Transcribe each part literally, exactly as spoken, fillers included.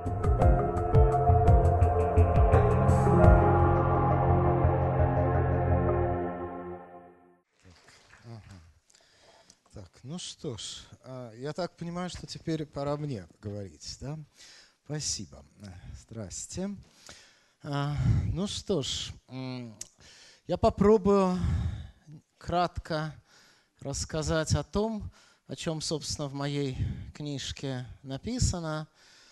Ну что ж, я так понимаю, что теперь пора мне говорить, да? Спасибо. Здрасте. Ну что ж, я попробую кратко рассказать о том, о чем, собственно, в моей книжке написано.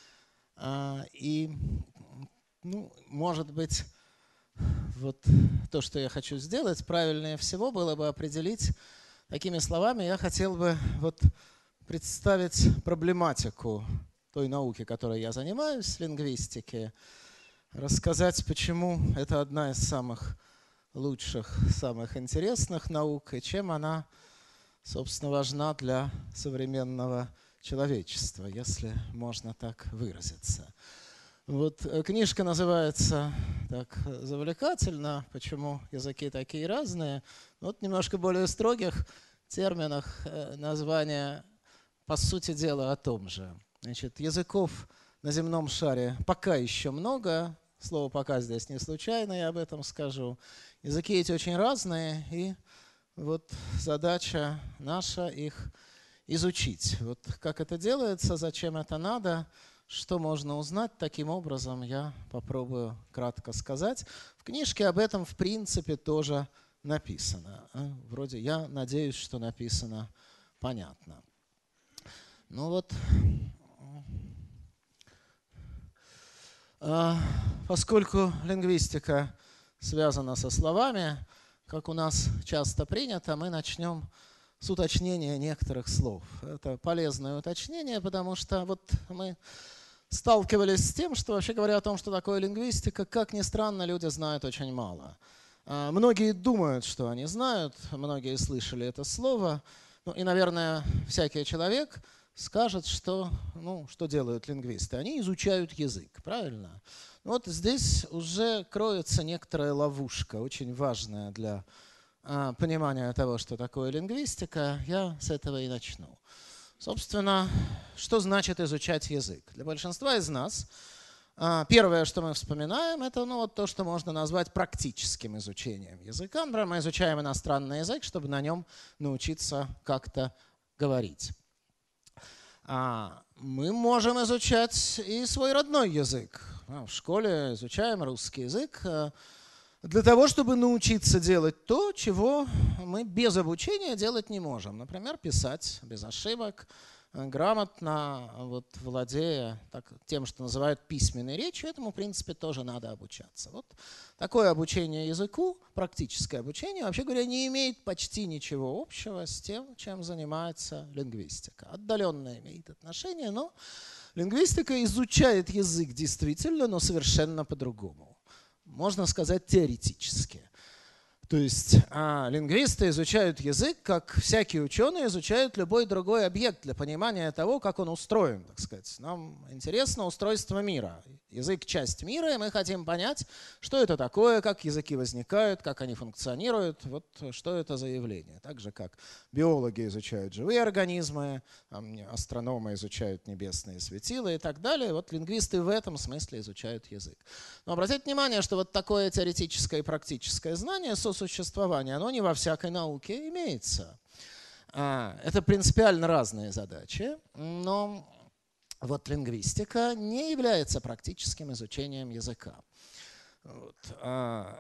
И, ну, может быть, вот то, что я хочу сделать, правильнее всего было бы определить такими словами. Я хотел бы вот представить проблематику той науки, которой я занимаюсь, лингвистики, рассказать, почему это одна из самых лучших, самых интересных наук, и чем она, собственно, важна для современного человечества, если можно так выразиться. Вот книжка называется так завлекательно, почему языки такие разные. Вот немножко более строгих терминах название, по сути дела, о том же. Значит, языков на земном шаре пока еще много. Слово «пока» здесь не случайно, я об этом скажу. Языки эти очень разные, и вот задача наша их изучить. Вот как это делается, зачем это надо, что можно узнать таким образом, я попробую кратко сказать. В книжке об этом, в принципе, тоже написано. Вроде, я надеюсь, что написано понятно. Ну вот, поскольку лингвистика связана со словами, как у нас часто принято, мы начнем с уточнения некоторых слов. Это полезное уточнение, потому что вот мы сталкивались с тем, что, вообще говоря о том, что такое лингвистика, как ни странно, люди знают очень мало. Многие думают, что они знают, многие слышали это слово. Ну, и, наверное, всякий человек скажет, что, ну, что делают лингвисты. Они изучают язык, правильно? Вот здесь уже кроется некоторая ловушка, очень важная для а, понимания того, что такое лингвистика. Я с этого и начну. Собственно, что значит изучать язык? Для большинства из нас первое, что мы вспоминаем, это ну, вот то, что можно назвать практическим изучением языка. Например, мы изучаем иностранный язык, чтобы на нем научиться как-то говорить. Мы можем изучать и свой родной язык. В школе изучаем русский язык для того, чтобы научиться делать то, чего мы без обучения делать не можем. Например, писать без ошибок, грамотно, вот, владея так, тем, что называют письменной речью. Этому, в принципе, тоже надо обучаться. Вот такое обучение языку, практическое обучение, вообще говоря, не имеет почти ничего общего с тем, чем занимается лингвистика. Отдаленно имеет отношение, но лингвистика изучает язык действительно, но совершенно по-другому. Можно сказать, теоретически. То есть а, лингвисты изучают язык, как всякие ученые изучают любой другой объект для понимания того, как он устроен, так сказать. Нам интересно устройство мира. Язык – часть мира, и мы хотим понять, что это такое, как языки возникают, как они функционируют, вот что это за явление. Так же, как биологи изучают живые организмы, астрономы изучают небесные светила и так далее. Вот лингвисты в этом смысле изучают язык. Но обратите внимание, что вот такое теоретическое и практическое знание сосуществования, оно не во всякой науке имеется. Это принципиально разные задачи, но вот лингвистика не является практическим изучением языка. Вот. А,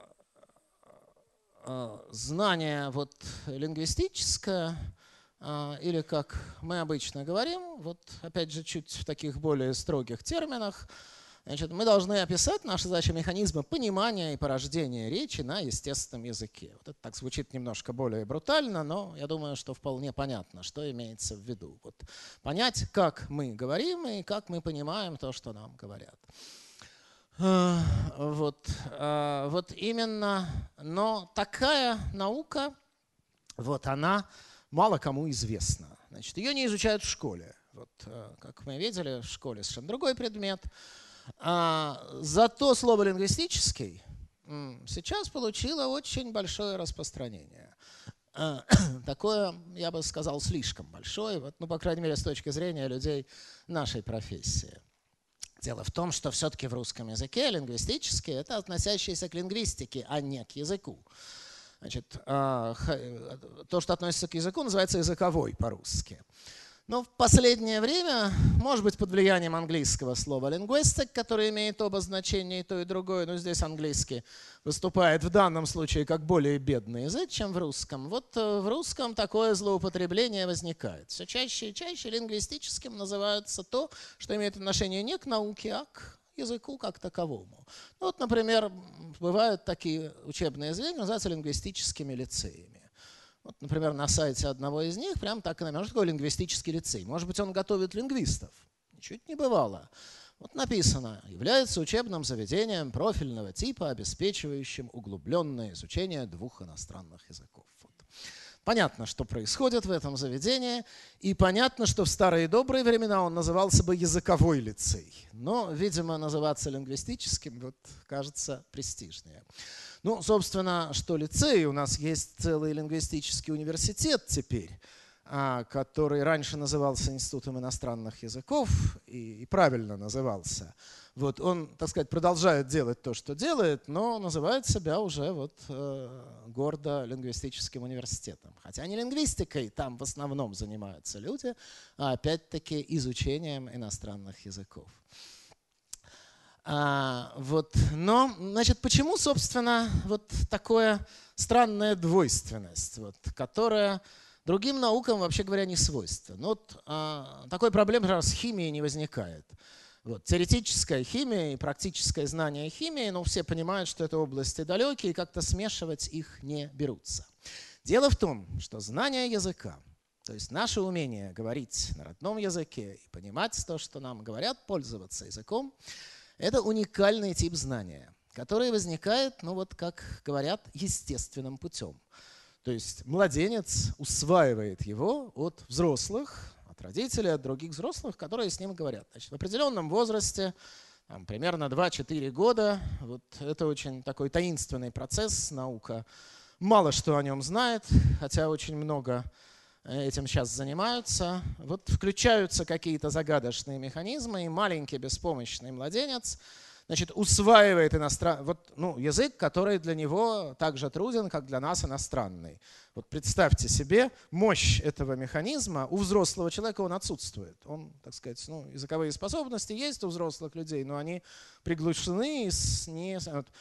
а, знание вот, лингвистическое, а, или как мы обычно говорим, вот опять же чуть в таких более строгих терминах, значит, мы должны описать, наша задача, механизмы понимания и порождения речи на естественном языке. Вот это так звучит немножко более брутально, но я думаю, что вполне понятно, что имеется в виду. Вот понять, как мы говорим и как мы понимаем то, что нам говорят. Вот, вот именно, но такая наука, вот она мало кому известна. Значит, ее не изучают в школе. Вот, как мы видели, в школе совершенно другой предмет. А, зато слово «лингвистический» сейчас получило очень большое распространение. А, такое, я бы сказал, слишком большое, вот, ну, по крайней мере, с точки зрения людей нашей профессии. Дело в том, что все-таки в русском языке лингвистически это относящееся к лингвистике, а не к языку. Значит, то, что относится к языку, называется языковой по-русски. Но в последнее время, может быть, под влиянием английского слова linguistic, которое имеет оба значения, и то, и другое, но здесь английский выступает в данном случае как более бедный язык, чем в русском. Вот в русском такое злоупотребление возникает. Все чаще и чаще лингвистическим называется то, что имеет отношение не к науке, а к языку как таковому. Ну, вот, например, бывают такие учебные заведения, называются лингвистическими лицеями. Вот, например, на сайте одного из них прям так и написано, что такое лингвистический лицей. Может быть, он готовит лингвистов. Ничуть не бывало. Вот написано, является учебным заведением профильного типа, обеспечивающим углубленное изучение двух иностранных языков. Вот. Понятно, что происходит в этом заведении, и понятно, что в старые добрые времена он назывался бы языковой лицей. Но, видимо, называться лингвистическим вот, кажется престижнее. Ну, собственно, что лицей, у нас есть целый лингвистический университет теперь, который раньше назывался Институтом иностранных языков и, и правильно назывался. Вот он, так сказать, продолжает делать то, что делает, но называет себя уже вот, э, гордо лингвистическим университетом. Хотя не лингвистикой там в основном занимаются люди, а опять-таки изучением иностранных языков. А, вот, но, значит, почему, собственно, вот такая странная двойственность, вот, которая другим наукам, вообще говоря, не свойственна? Ну, вот, а, такой проблемы с химией не возникает. Вот, теоретическая химия и практическое знание химии, ну, все понимают, что это области далекие, и как-то смешивать их не берутся. Дело в том, что знание языка, то есть наше умение говорить на родном языке и понимать то, что нам говорят, пользоваться языком, это уникальный тип знания, который возникает, ну вот как говорят, естественным путем. То есть младенец усваивает его от взрослых, от родителей, от других взрослых, которые с ним говорят. Значит, в определенном возрасте, там, примерно два-четыре года, вот это очень такой таинственный процесс, наука мало что о нем знает, хотя очень много этим сейчас занимаются. Вот включаются какие-то загадочные механизмы, и маленький беспомощный младенец, значит, усваивает иностран... вот, ну, язык, который для него так же труден, как для нас иностранный. Вот представьте себе, мощь этого механизма у взрослого человека он отсутствует. Он, так сказать, ну, языковые способности есть у взрослых людей, но они приглушены и с... не...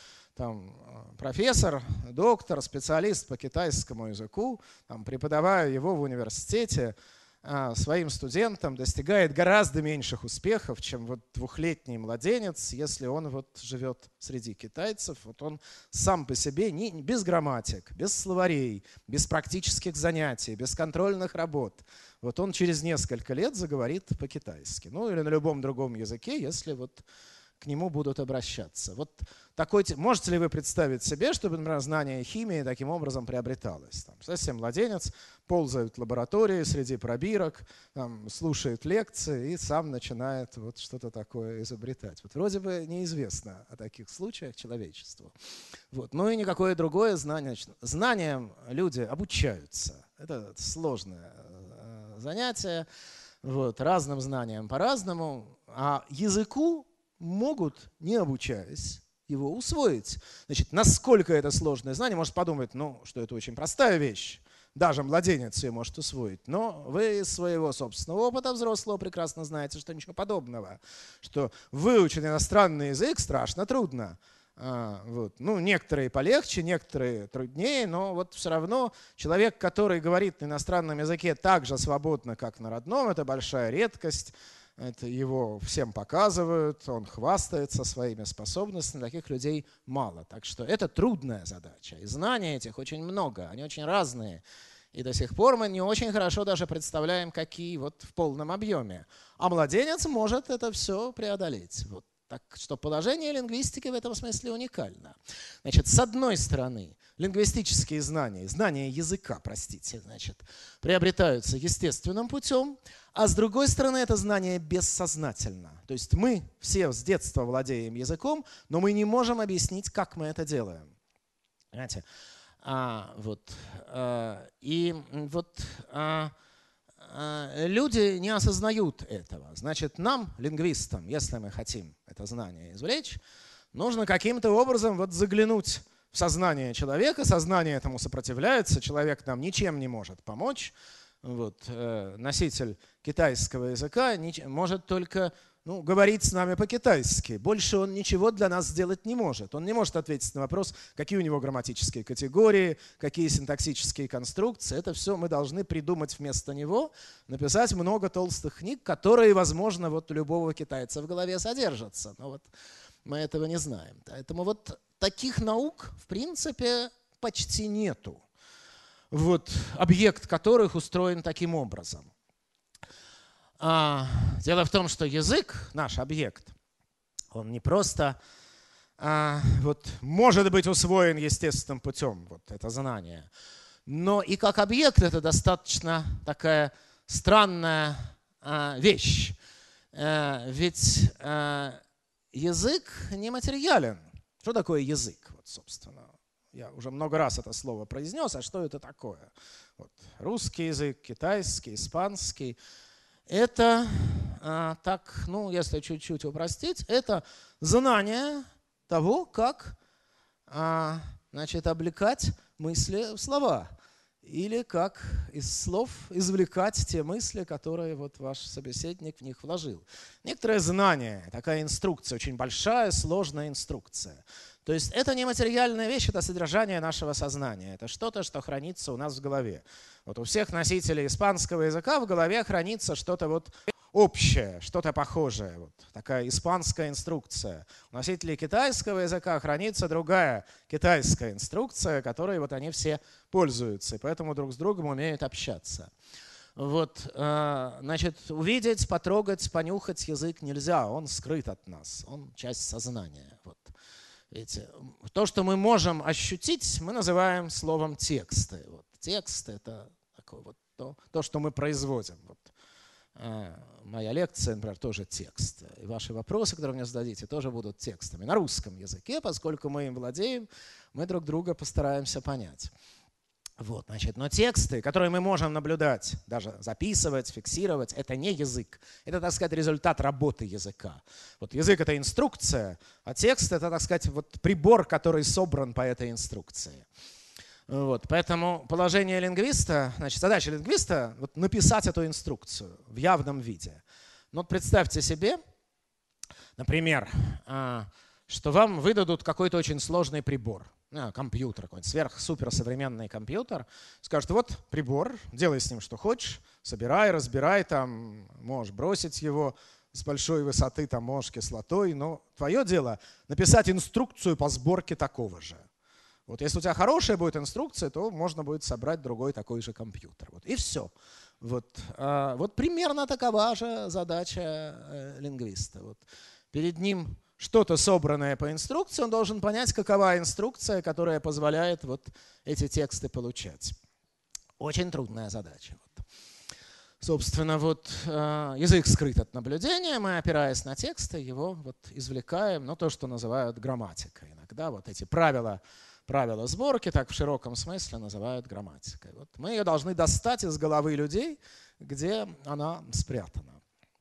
Там, профессор, доктор, специалист по китайскому языку, там, преподавая его в университете, своим студентам достигает гораздо меньших успехов, чем вот двухлетний младенец, если он вот живет среди китайцев. Вот он сам по себе не, без грамматик, без словарей, без практических занятий, без контрольных работ. Вот он через несколько лет заговорит по-китайски. Ну или на любом другом языке, если вот к нему будут обращаться. Вот такой, можете ли вы представить себе, чтобы, например, знание химии таким образом приобреталось? Там, совсем младенец ползает в лаборатории среди пробирок, там, слушает лекции и сам начинает вот что-то такое изобретать. Вот вроде бы неизвестно о таких случаях человечеству. Вот. Ну и никакое другое знание. Знаниям люди обучаются. Это сложное занятие. Вот. Разным знаниям по-разному. А языку могут, не обучаясь, его усвоить. Значит, насколько это сложное знание, может подумать, ну, что это очень простая вещь. Даже младенец ее может усвоить. Но вы из своего собственного опыта взрослого прекрасно знаете, что ничего подобного. Что выучить иностранный язык страшно трудно. А, вот. Ну, некоторые полегче, некоторые труднее, но вот все равно человек, который говорит на иностранном языке так же свободно, как на родном, это большая редкость. Это его всем показывают, он хвастается своими способностями, таких людей мало. Так что это трудная задача. И знаний этих очень много, они очень разные. И до сих пор мы не очень хорошо даже представляем, какие вот в полном объеме. А младенец может это все преодолеть. Вот. Так что положение лингвистики в этом смысле уникально. Значит, с одной стороны, лингвистические знания, знания языка, простите, значит, приобретаются естественным путем, а с другой стороны, это знание бессознательно. То есть мы все с детства владеем языком, но мы не можем объяснить, как мы это делаем. Понимаете? А, вот, а, и вот... А, люди не осознают этого. Значит, нам, лингвистам, если мы хотим это знание извлечь, нужно каким-то образом вот заглянуть в сознание человека. Сознание этому сопротивляется, человек нам ничем не может помочь. Вот, э, носитель китайского языка может только ну, говорить с нами по-китайски. Больше он ничего для нас сделать не может. Он не может ответить на вопрос, какие у него грамматические категории, какие синтаксические конструкции. Это все мы должны придумать вместо него, написать много толстых книг, которые, возможно, вот у любого китайца в голове содержатся. Но вот мы этого не знаем. Поэтому вот таких наук, в принципе, почти нету. Вот, объект которых устроен таким образом. А, дело в том, что язык, наш объект, он не просто а, вот, может быть усвоен естественным путем, вот это знание, но и как объект это достаточно такая странная а, вещь. А, ведь а, язык нематериален. Что такое язык, вот, собственно? Я уже много раз это слово произнес, а что это такое? Вот, русский язык, китайский, испанский. Это, а, так, ну, если чуть-чуть упростить, это знание того, как а, значит, облекать мысли в слова. Или как из слов извлекать те мысли, которые вот ваш собеседник в них вложил. Некоторое знание, такая инструкция, очень большая, сложная инструкция. То есть это не материальная вещь, это содержание нашего сознания. Это что-то, что хранится у нас в голове. Вот у всех носителей испанского языка в голове хранится что-то вот общее, что-то похожее. Вот такая испанская инструкция. У носителей китайского языка хранится другая китайская инструкция, которой вот они все пользуются, и поэтому друг с другом умеют общаться. Вот, значит, увидеть, потрогать, понюхать язык нельзя, он скрыт от нас, он часть сознания. Вот. Видите, то, что мы можем ощутить, мы называем словом тексты. Вот, текст — это такое вот то, то, что мы производим. Вот. Моя лекция, например, тоже текст. И ваши вопросы, которые мне зададите, тоже будут текстами на русском языке, поскольку мы им владеем, мы друг друга постараемся понять. Вот, значит, но тексты, которые мы можем наблюдать, даже записывать, фиксировать, это не язык. Это, так сказать, результат работы языка. Вот язык — это инструкция, а текст — это, так сказать, вот прибор, который собран по этой инструкции. Вот, поэтому положение лингвиста, значит, задача лингвиста — вот, написать эту инструкцию в явном виде. Ну, вот представьте себе, например, что вам выдадут какой-то очень сложный прибор. Компьютер, какой-нибудь сверхсуперсовременный компьютер. Скажут, вот прибор, делай с ним что хочешь, собирай, разбирай, там, можешь бросить его с большой высоты, там, можешь кислотой, но твое дело написать инструкцию по сборке такого же. Вот если у тебя хорошая будет инструкция, то можно будет собрать другой такой же компьютер. Вот, и все. Вот, а, вот примерно такова же задача э, лингвиста. Вот, перед ним что-то собранное по инструкции, он должен понять, какова инструкция, которая позволяет вот эти тексты получать. Очень трудная задача. Вот. Собственно, вот э, язык скрыт от наблюдения, мы, опираясь на тексты, его вот извлекаем, ну, то, что называют грамматикой. Иногда вот эти правила, правила сборки, так в широком смысле называют грамматикой. Вот мы ее должны достать из головы людей, где она спрятана.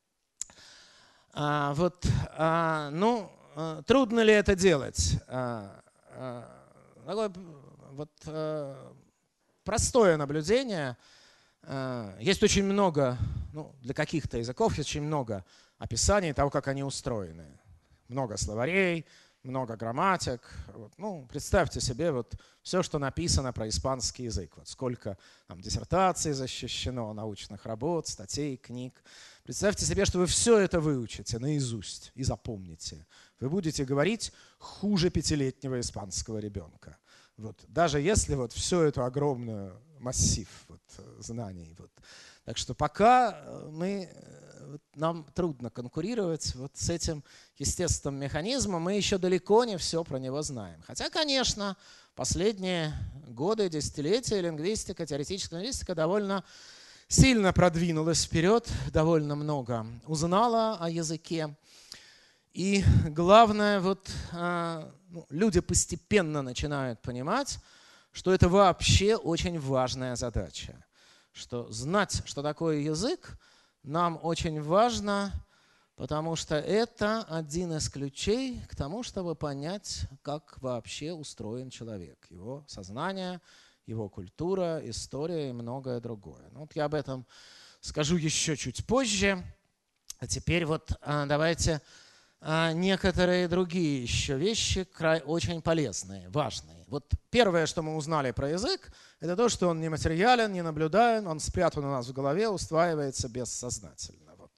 А, вот, а, ну, а, трудно ли это делать? А, а, такое вот, а, простое наблюдение. А, есть очень много, ну, для каких-то языков есть очень много описаний того, как они устроены. Много словарей, много грамматик. Вот, ну, представьте себе вот все, что написано про испанский язык. Вот сколько там диссертаций защищено, научных работ, статей, книг. Представьте себе, что вы все это выучите наизусть и запомните. Вы будете говорить хуже пятилетнего испанского ребенка. Вот. Даже если вот все это огромный массив вот, знаний. Вот. Так что пока мы, нам трудно конкурировать вот с этим естественным механизмом, мы еще далеко не все про него знаем. Хотя, конечно, последние годы, десятилетия лингвистика, теоретическая лингвистика довольно сильно продвинулась вперед, довольно много узнала о языке. И главное, вот, ну, люди постепенно начинают понимать, что это вообще очень важная задача. что знать, что такое язык, нам очень важно, потому что это один из ключей к тому, чтобы понять, как вообще устроен человек, его сознание, его культура, история и многое другое. Ну, вот я об этом скажу еще чуть позже. А теперь вот а, давайте а, некоторые другие еще вещи край, очень полезные, важные. Вот первое, что мы узнали про язык, это то, что он не материален, не наблюдаем, он спрятан у нас в голове, усваивается бессознательно. Вот.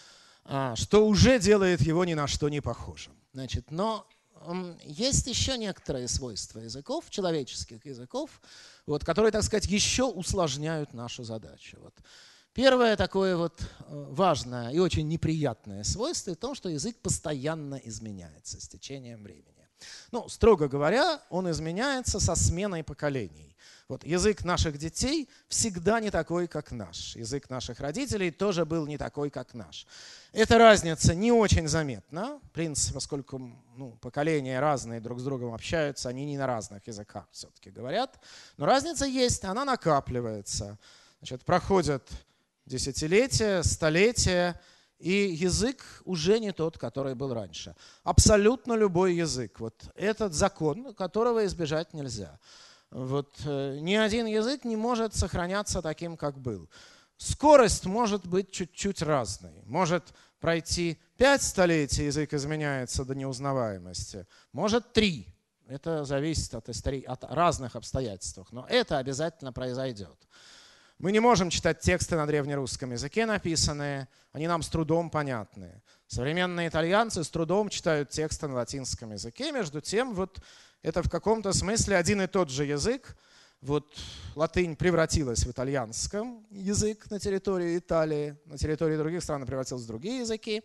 А, что уже делает его ни на что не похожим. Значит, но м, есть еще некоторые свойства языков, человеческих языков, вот, которые, так сказать, еще усложняют нашу задачу. Вот. Первое такое вот важное и очень неприятное свойство в том, что язык постоянно изменяется с течением времени. Ну, строго говоря, он изменяется со сменой поколений. Вот язык наших детей всегда не такой, как наш. Язык наших родителей тоже был не такой, как наш. Эта разница не очень заметна. В принципе, поскольку ну, поколения разные друг с другом общаются, они не на разных языках все-таки говорят. Но разница есть, она накапливается. Значит, проходят десятилетия, столетия, и язык уже не тот, который был раньше. Абсолютно любой язык. Вот этот закон, которого избежать нельзя. Вот, э, ни один язык не может сохраняться таким, как был. Скорость может быть чуть-чуть разной. Может пройти пять столетий, язык изменяется до неузнаваемости. Может три. Это зависит от, истори... от разных обстоятельств. Но это обязательно произойдет. Мы не можем читать тексты на древнерусском языке написанные, они нам с трудом понятны. Современные итальянцы с трудом читают тексты на латинском языке, между тем вот это в каком-то смысле один и тот же язык. Вот латынь превратилась в итальянском язык на территории Италии, на территории других стран превратилась в другие языки.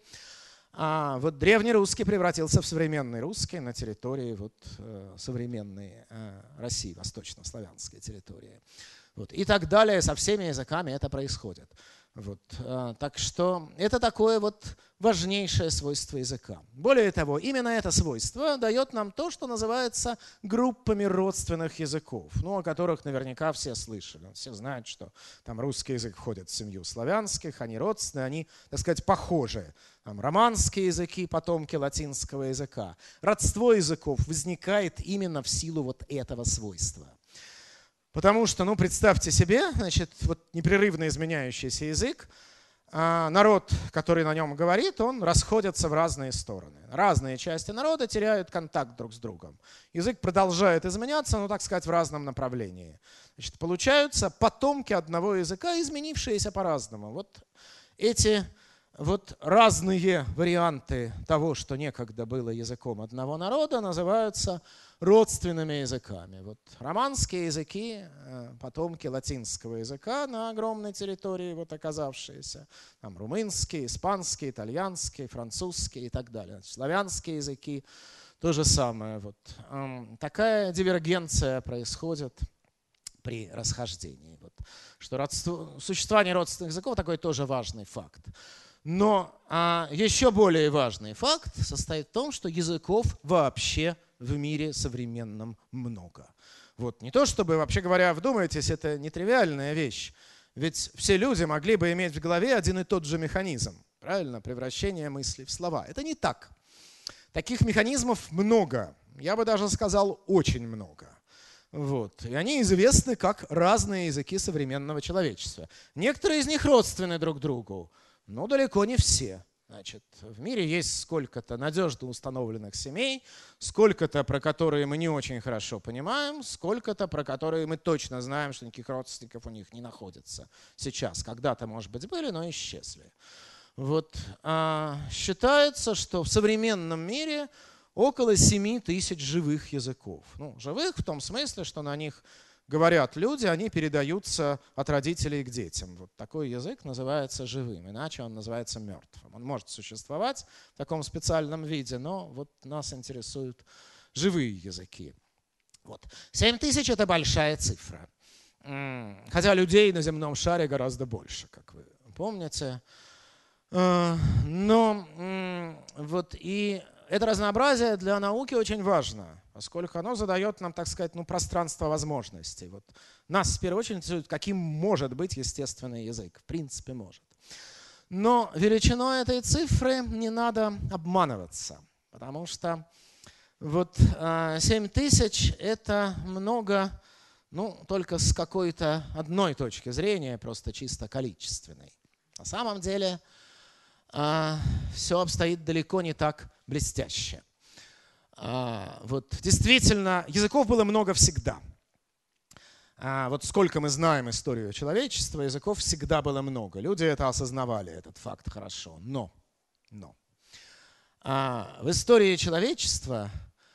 А вот древнерусский превратился в современный русский на территории вот, э, современной э, России, восточнославянской территории. Вот. И так далее, со всеми языками это происходит. Вот. Так что это такое вот важнейшее свойство языка. Более того, именно это свойство дает нам то, что называется группами родственных языков, ну, о которых наверняка все слышали. Все знают, что там русский язык входит в семью славянских, они родственные, они, так сказать, похожи. Там романские языки, потомки латинского языка. Родство языков возникает именно в силу вот этого свойства. Потому что, ну, представьте себе, значит, вот непрерывно изменяющийся язык, а народ, который на нем говорит, он расходится в разные стороны. Разные части народа теряют контакт друг с другом. Язык продолжает изменяться, ну, так сказать, в разном направлении. Значит, получаются потомки одного языка, изменившиеся по-разному. Вот эти вот разные варианты того, что некогда было языком одного народа, называются родственными языками. Вот романские языки, потомки латинского языка на огромной территории вот оказавшиеся, там румынский, испанский, итальянский, французский и так далее. Славянские языки то же самое. Вот. Такая дивергенция происходит при расхождении. Вот. Что родство, существование родственных языков такой тоже важный факт. Но а, еще более важный факт состоит в том, что языков вообще в мире современном много. Вот. Не то чтобы, вообще говоря, вдумайтесь, это нетривиальная вещь. Ведь все люди могли бы иметь в голове один и тот же механизм. Правильно? Превращение мыслей в слова. Это не так. Таких механизмов много. Я бы даже сказал, очень много. Вот. И они известны как разные языки современного человечества. Некоторые из них родственны друг другу. Но далеко не все. Значит, в мире есть сколько-то надежно установленных семей, сколько-то, про которые мы не очень хорошо понимаем, сколько-то, про которые мы точно знаем, что никаких родственников у них не находится сейчас. Когда-то, может быть, были, но исчезли. Вот, а, считается, что в современном мире около семи тысяч живых языков. Ну, живых в том смысле, что на них говорят люди, они передаются от родителей к детям. Вот такой язык называется живым, иначе он называется мертвым. Он может существовать в таком специальном виде, но вот нас интересуют живые языки. Вот. семь тысяч – это большая цифра. Хотя людей на земном шаре гораздо больше, как вы помните. Но вот и это разнообразие для науки очень важно, поскольку оно задает нам, так сказать, ну, пространство возможностей. Вот нас в первую очередь интересует, каким может быть естественный язык. В принципе, может. Но величиной этой цифры не надо обманываться, потому что вот семь тысяч – это много, ну, только с какой-то одной точки зрения, просто чисто количественной. На самом деле все обстоит далеко не так блестяще. Вот действительно, языков было много всегда. Вот сколько мы знаем историю человечества, языков всегда было много. Люди это осознавали, этот факт хорошо. Но, но в истории человечества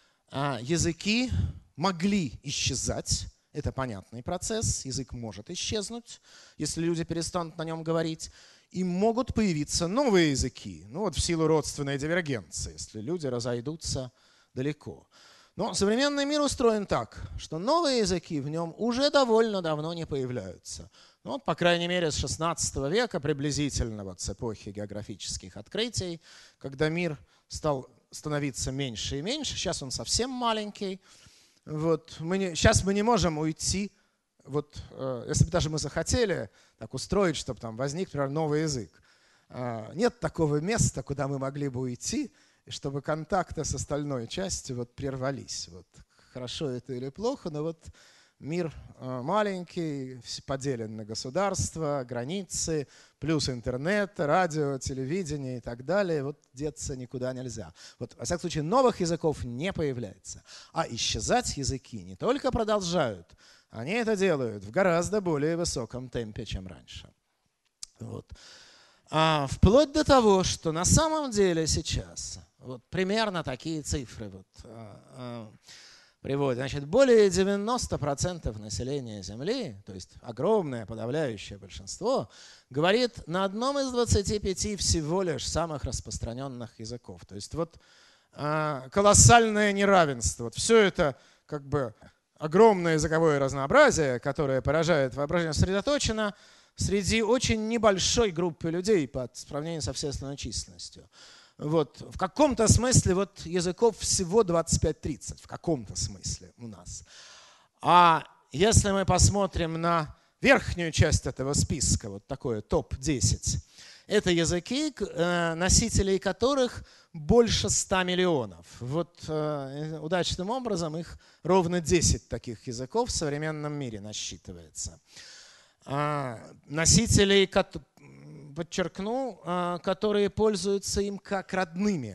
языки могли исчезать. Это понятный процесс. Язык может исчезнуть, если люди перестанут на нем говорить. И могут появиться новые языки, ну вот в силу родственной дивергенции, если люди разойдутся далеко. Но современный мир устроен так, что новые языки в нем уже довольно давно не появляются. Ну, вот, по крайней мере, с шестнадцатого века, приблизительно вот с эпохи географических открытий, когда мир стал становиться меньше и меньше, сейчас он совсем маленький. Вот, мы не, сейчас мы не можем уйти. Вот, э, если бы даже мы захотели так устроить, чтобы там возник, например, новый язык, э, нет такого места, куда мы могли бы уйти, и чтобы контакты с остальной частью вот прервались. Вот, хорошо это или плохо, но вот мир э, маленький, поделен на государства, границы, плюс интернет, радио, телевидение и так далее. Вот деться никуда нельзя. Вот, во всяком случае, новых языков не появляется. А исчезать языки не только продолжают, они это делают в гораздо более высоком темпе, чем раньше. Вот. А вплоть до того, что на самом деле сейчас вот примерно такие цифры вот, а, а, приводят. Значит, более девяноста процентов населения Земли, то есть огромное подавляющее большинство, говорит на одном из двадцати пяти всего лишь самых распространенных языков. То есть вот а, колоссальное неравенство. Вот все это как бы огромное языковое разнообразие, которое поражает воображение, сосредоточено среди очень небольшой группы людей по сравнению со всей остальной численностью. Вот. В каком-то смысле вот языков всего двадцать пять тридцать, в каком-то смысле у нас. А если мы посмотрим на верхнюю часть этого списка, вот такое топ десять, это языки, носителей которых больше ста миллионов. Вот э, удачным образом их ровно десять таких языков в современном мире насчитывается. А, носителей, подчеркну, а, которые пользуются им как родными.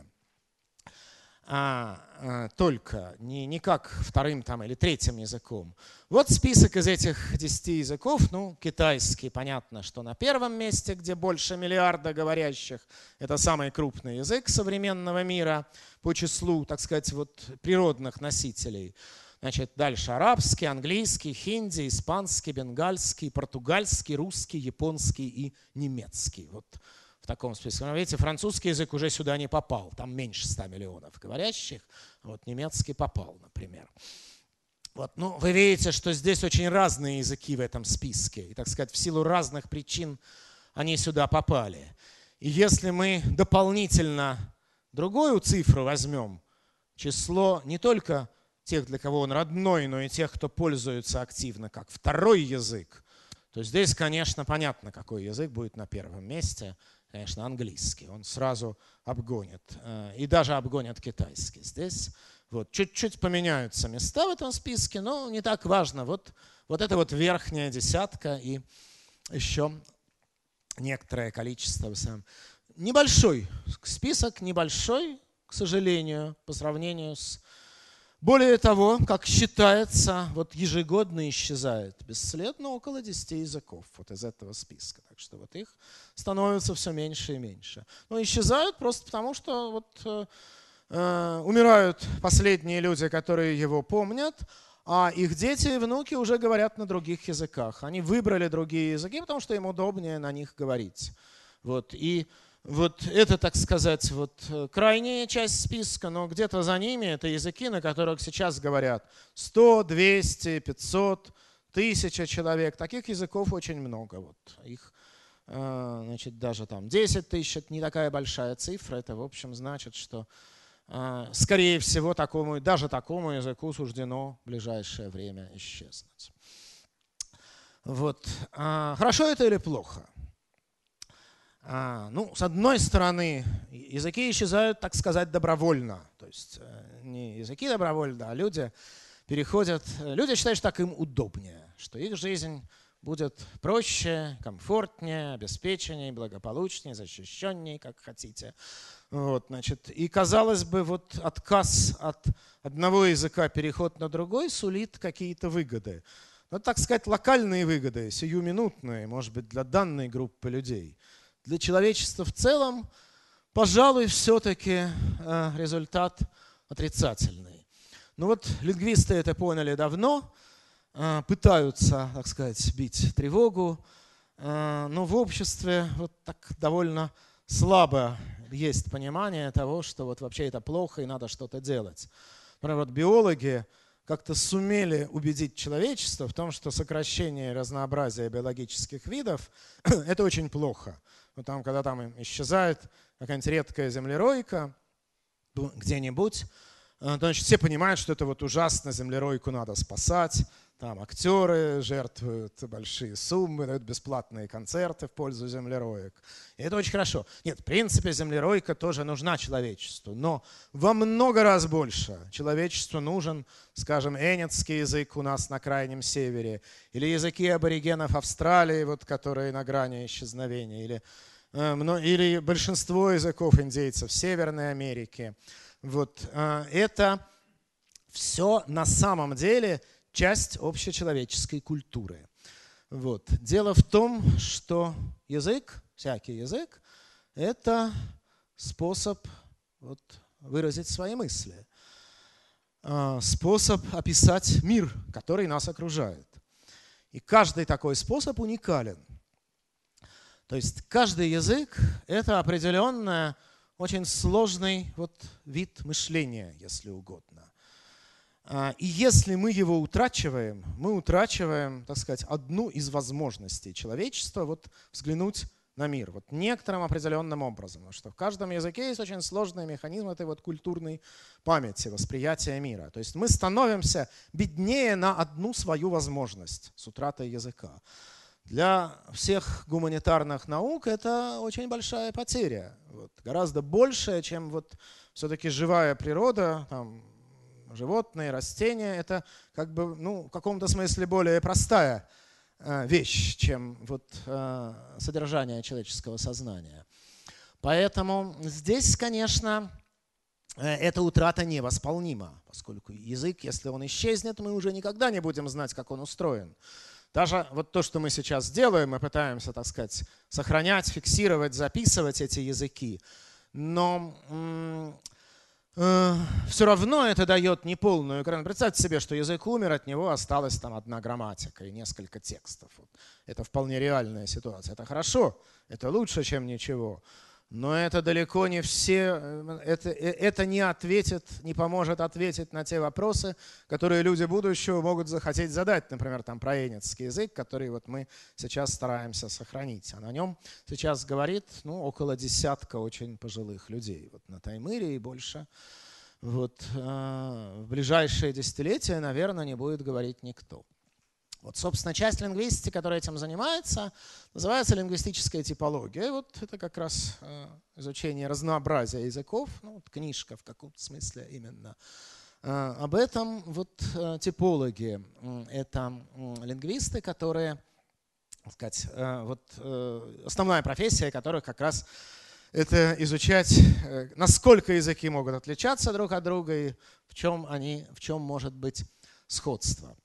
А, а, только, не, не как вторым там, или третьим языком. Вот список из этих десяти языков. Ну, китайский, понятно, что на первом месте, где больше миллиарда говорящих. Это самый крупный язык современного мира по числу, так сказать, вот, природных носителей. Значит, дальше арабский, английский, хинди, испанский, бенгальский, португальский, русский, японский и немецкий. Вот в таком списке. Но видите, французский язык уже сюда не попал. Там меньше ста миллионов говорящих. Вот немецкий попал, например. Вот, ну, вы видите, что здесь очень разные языки в этом списке. И, так сказать, в силу разных причин они сюда попали. И если мы дополнительно другую цифру возьмем, число не только тех, для кого он родной, но и тех, кто пользуется активно как второй язык, то здесь, конечно, понятно, какой язык будет на первом месте. Конечно, английский. Он сразу обгонит. И даже обгонит китайский. Здесь вот чуть-чуть поменяются места в этом списке, но не так важно. Вот, вот это вот верхняя десятка и еще некоторое количество. Небольшой список, небольшой, к сожалению, по сравнению с... Более того, как считается, вот ежегодно исчезает бесследно около десяти языков вот из этого списка. Так что вот их становится все меньше и меньше. Но исчезают просто потому, что вот, э, умирают последние люди, которые его помнят, а их дети и внуки уже говорят на других языках. Они выбрали другие языки, потому что им удобнее на них говорить. Вот. И вот это, так сказать, вот крайняя часть списка, но где-то за ними это языки, на которых сейчас говорят сто, двести, пятьсот, тысяча человек. Таких языков очень много. Вот. Их, значит, даже там десять тысяч, это не такая большая цифра. Это, в общем, значит, что скорее всего, такому, даже такому языку суждено в ближайшее время исчезнуть. Вот. Хорошо это или плохо? Ну, с одной стороны, языки исчезают, так сказать, добровольно. То есть не языки добровольно, а люди переходят... Люди считают, что так им удобнее, что их жизнь будет проще, комфортнее, обеспеченнее, благополучнее, защищеннее, как хотите. Вот, значит, и, казалось бы, вот отказ от одного языка, переход на другой сулит какие-то выгоды. Ну, так сказать, локальные выгоды, сиюминутные, может быть, для данной группы людей. Для человечества в целом, пожалуй, все-таки результат отрицательный. Ну вот лингвисты это поняли давно, пытаются, так сказать, бить тревогу, но в обществе вот так довольно слабо есть понимание того, что вот вообще это плохо и надо что-то делать. Например, вот биологи как-то сумели убедить человечество в том, что сокращение разнообразия биологических видов – это очень плохо. Ну, там, когда там исчезает какая-нибудь редкая землеройка где-нибудь, то, значит, все понимают, что это вот ужасно, землеройку надо спасать. Там актеры жертвуют большие суммы, дают бесплатные концерты в пользу землероек. И это очень хорошо. Нет, в принципе, землеройка тоже нужна человечеству, но во много раз больше человечеству нужен, скажем, энетский язык у нас на Крайнем Севере, или языки аборигенов Австралии, вот, которые на грани исчезновения, или, э, или большинство языков индейцев Северной Америки. Вот, э, это все на самом деле часть общечеловеческой культуры. Вот. Дело в том, что язык, всякий язык, это способ вот, выразить свои мысли, способ описать мир, который нас окружает. И каждый такой способ уникален. То есть каждый язык – это определенный, очень сложный вот, вид мышления, если угодно. И если мы его утрачиваем, мы утрачиваем, так сказать, одну из возможностей человечества вот, взглянуть на мир вот, некоторым определенным образом. Потому что в каждом языке есть очень сложный механизм этой вот, культурной памяти, восприятия мира. То есть мы становимся беднее на одну свою возможность с утратой языка. Для всех гуманитарных наук это очень большая потеря. Вот, гораздо большая, чем вот, все-таки живая природа, там, животные, растения – это как бы, ну, в каком-то смысле более простая э, вещь, чем вот, э, содержание человеческого сознания. Поэтому здесь, конечно, э, эта утрата невосполнима, поскольку язык, если он исчезнет, мы уже никогда не будем знать, как он устроен. Даже вот то, что мы сейчас делаем, мы пытаемся, так сказать, сохранять, фиксировать, записывать эти языки, но все равно это дает неполную картину. Представьте себе, что язык умер, от него осталась там одна грамматика и несколько текстов. Это вполне реальная ситуация. Это хорошо, это лучше, чем ничего. Но это далеко не все, это, это не ответит, не поможет ответить на те вопросы, которые люди будущего могут захотеть задать. Например, там про энетский язык, который вот мы сейчас стараемся сохранить. А на нем сейчас говорит ну, около десятка очень пожилых людей. Вот на Таймыре и больше. Вот, э, в ближайшие десятилетия, наверное, не будет говорить никто. Вот, собственно, часть лингвистики, которая этим занимается, называется лингвистическая типология. И вот это как раз э, изучение разнообразия языков, ну, вот книжка в каком-то смысле именно. Э, об этом вот э, типологи – это э, лингвисты, которые, так сказать, э, вот, э, основная профессия которых как раз это изучать, э, насколько языки могут отличаться друг от друга и в чем, они, в чем может быть сходство.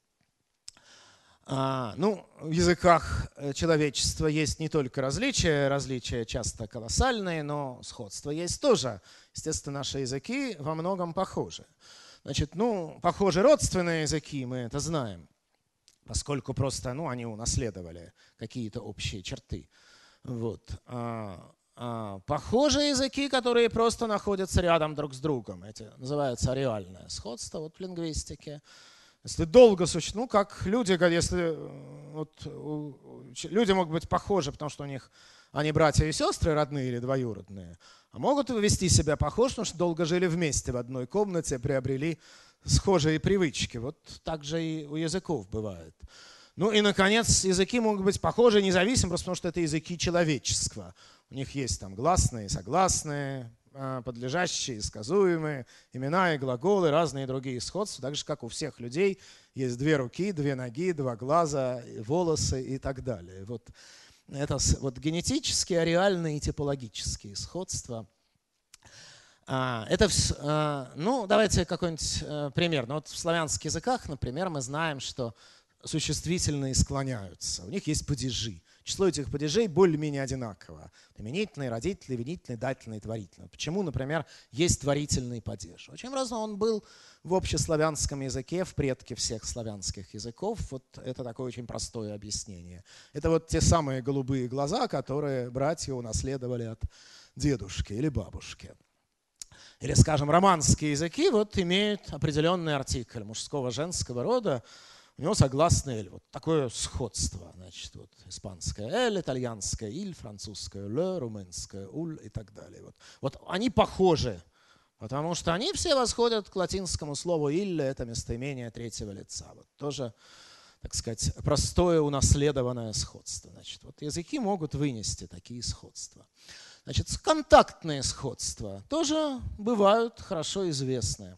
А, ну, в языках человечества есть не только различия, различия часто колоссальные, но сходства есть тоже. Естественно, наши языки во многом похожи. Значит, ну, похожи родственные языки, мы это знаем, поскольку просто, ну, они унаследовали какие-то общие черты. Вот. А, а, похожие языки, которые просто находятся рядом друг с другом, эти называются ареальное сходство вот в лингвистике. Если долго существует, ну, как люди, если вот, люди могут быть похожи, потому что у них они братья и сестры, родные или двоюродные, а могут вести себя похоже, потому что долго жили вместе в одной комнате, приобрели схожие привычки. Вот так же и у языков бывает. Ну и, наконец, языки могут быть похожи независимо, просто потому что это языки человеческого. У них есть там гласные, согласные, подлежащие, сказуемые, имена и глаголы, разные другие сходства, так же, как у всех людей есть две руки, две ноги, два глаза, волосы и так далее. Вот это вот генетические, реальные и типологические сходства. Это, ну, давайте какой-нибудь пример. Ну, вот в славянских языках, например, мы знаем, что существительные склоняются. У них есть падежи. Число этих падежей более-менее одинаково. Именительный, родительный, винительный, дательный, творительный. Почему, например, есть творительный падеж? Очень разно он был в общеславянском языке, в предке всех славянских языков. Вот это такое очень простое объяснение. Это вот те самые голубые глаза, которые братья унаследовали от дедушки или бабушки. Или, скажем, романские языки вот имеют определенный артикль мужского, женского рода. У него согласный «эль». Вот такое сходство. Значит, вот испанское «эль», итальянское «иль», французское «ле», румынское «уль» и так далее. Вот, вот они похожи, потому что они все восходят к латинскому слову «илле», это местоимение третьего лица. Вот тоже, так сказать, простое унаследованное сходство. Значит, вот языки могут вынести такие сходства. Значит, контактные сходства тоже бывают хорошо известны.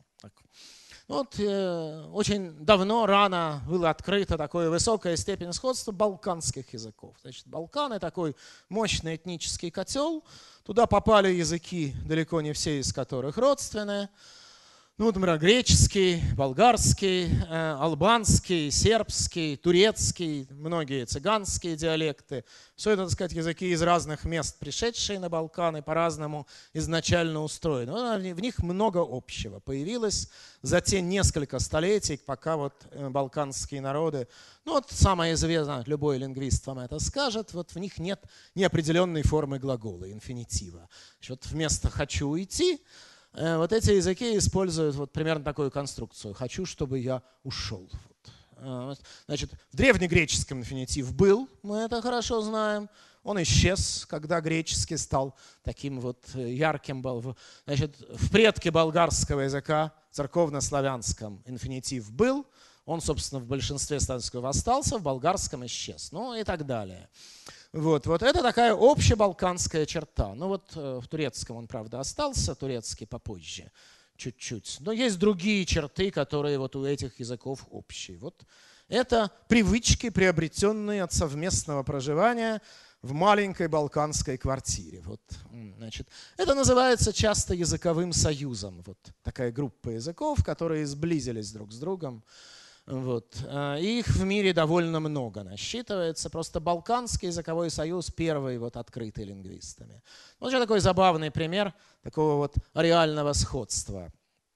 Вот, э, очень давно, рано была открыта такая высокая степень сходства балканских языков. Значит, Балканы — такой мощный этнический котел. Туда попали языки, далеко не все из которых родственные. Ну, например, греческий, болгарский, э, албанский, сербский, турецкий, многие цыганские диалекты. Все это, так сказать, языки из разных мест, пришедшие на Балканы, по-разному изначально устроены. Но в них много общего появилось за те несколько столетий, пока вот балканские народы, ну вот самое известное, любой лингвист вам это скажет, вот в них нет неопределенной формы глагола, инфинитива. Вот вместо «хочу уйти» вот эти языки используют вот примерно такую конструкцию. «Хочу, чтобы я ушел». Вот. Значит, в древнегреческом инфинитив был, мы это хорошо знаем. Он исчез, когда греческий стал таким вот ярким. Значит, в предке болгарского языка, церковнославянском, инфинитив был. Он, собственно, в большинстве славянского остался, в болгарском исчез. Ну и так далее. Вот, вот это такая общебалканская черта. Ну вот в турецком он, правда, остался, турецкий попозже, чуть-чуть. Но есть другие черты, которые вот у этих языков общие. Вот это привычки, приобретенные от совместного проживания в маленькой балканской квартире. Вот, значит, это называется часто языковым союзом. Вот такая группа языков, которые сблизились друг с другом. Вот. Их в мире довольно много насчитывается. Просто Балканский языковой союз первый вот открытый лингвистами. Вот еще такой забавный пример такого вот реального сходства.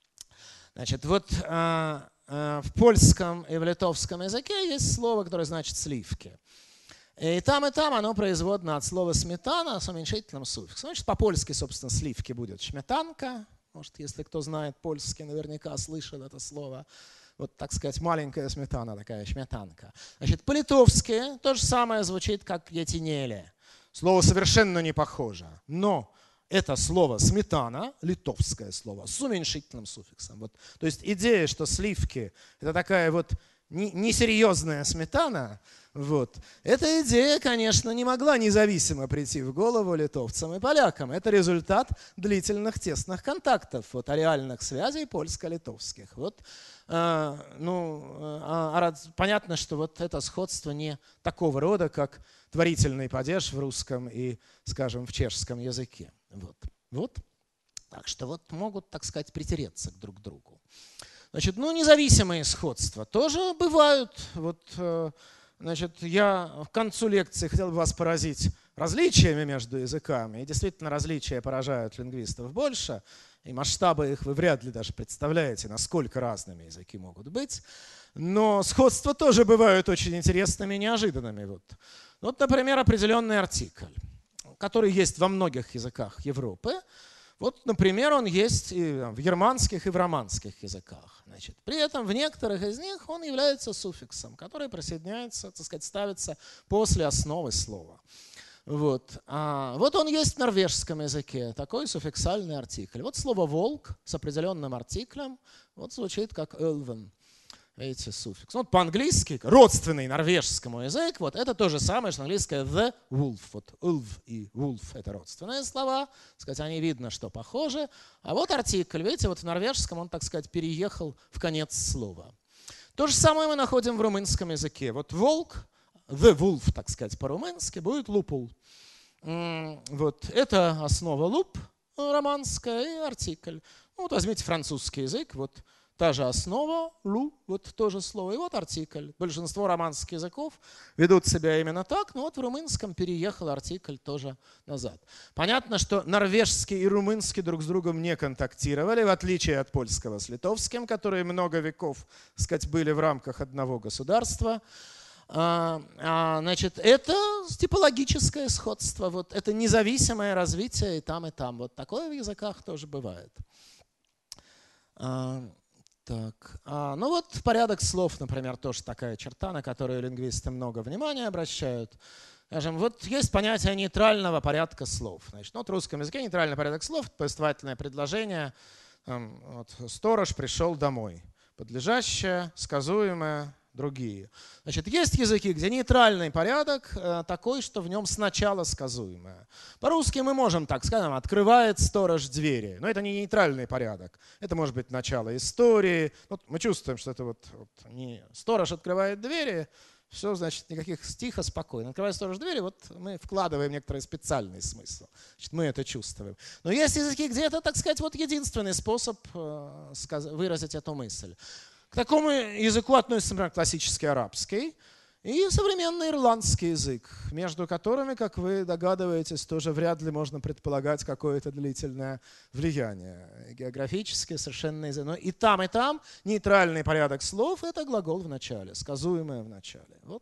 Значит, вот э, э, в польском и в литовском языке есть слово, которое значит «сливки». И там, и там оно производно от слова «сметана» с уменьшительным суффиксом. Значит, по-польски, собственно, «сливки» будет «шметанка». Может, если кто знает польский, наверняка слышал это слово. Вот, так сказать, маленькая сметана, такая шметанка. Значит, по-литовски то же самое звучит, как «етинеле». Слово совершенно не похоже. Но это слово «сметана», литовское слово, с уменьшительным суффиксом. Вот, то есть идея, что сливки – это такая вот несерьезная сметана, вот, эта идея, конечно, не могла независимо прийти в голову литовцам и полякам. Это результат длительных тесных контактов, вот, реальных связей польско-литовских. Вот. Ну, а понятно, что вот это сходство не такого рода, как творительный падеж в русском и, скажем, в чешском языке. Вот. Вот. Так что вот могут, так сказать, притереться друг к другу. Значит, ну, независимые сходства тоже бывают. Вот, значит, я к концу лекции хотел бы вас поразить различиями между языками. И действительно, различия поражают лингвистов больше. И масштабы их вы вряд ли даже представляете, насколько разными языки могут быть. Но сходства тоже бывают очень интересными и неожиданными. Вот, вот например, определенный артикль, который есть во многих языках Европы. Вот, например, он есть и в германских, и в романских языках. Значит, при этом в некоторых из них он является суффиксом, который присоединяется, так сказать, ставится после основы слова. Вот. А вот он есть в норвежском языке, такой суффиксальный артикль. Вот слово «волк» с определенным артиклем вот звучит как «ølven». Видите, суффикс. Вот по-английски, родственный норвежскому языку, вот это то же самое, что английское the wolf. Вот ulv и wolf — это родственные слова, так сказать, они видно, что похожи. А вот артикль, видите, вот в норвежском он, так сказать, переехал в конец слова. То же самое мы находим в румынском языке. Вот волк, the wolf, так сказать, по-румынски, будет лупул. Вот это основа луп романская и артикль. Ну, вот возьмите французский язык, вот та же основа, лу, вот то же слово, и вот артикль. Большинство романских языков ведут себя именно так, но вот в румынском переехал артикль тоже назад. Понятно, что норвежский и румынский друг с другом не контактировали, в отличие от польского с литовским, которые много веков, так сказать, были в рамках одного государства. А, а, значит, это типологическое сходство, вот, это независимое развитие и там, и там. Вот такое в языках тоже бывает. А, Так, а, ну вот порядок слов, например, тоже такая черта, на которую лингвисты много внимания обращают. Скажем, вот есть понятие нейтрального порядка слов. Значит, ну, вот в русском языке нейтральный порядок слов – повествовательное предложение. Там, вот, сторож пришел домой. Подлежащее, сказуемое, другие. Значит, есть языки, где нейтральный порядок э, такой, что в нем сначала сказуемое. По-русски мы можем так сказать, открывает сторож двери. Но это не нейтральный порядок. Это может быть начало истории. Вот мы чувствуем, что это вот, вот не сторож открывает двери, все, значит, никаких стиха, спокойно. Открывает сторож двери, вот мы вкладываем некоторый специальный смысл. Значит, мы это чувствуем. Но есть языки, где это, так сказать, вот единственный способ э, выразить эту мысль. К такому языку относится, например, классический арабский и современный ирландский язык, между которыми, как вы догадываетесь, тоже вряд ли можно предполагать какое-то длительное влияние. Географически совершенно язык. Но и там, и там нейтральный порядок слов – это глагол в начале, сказуемое в начале. Вот,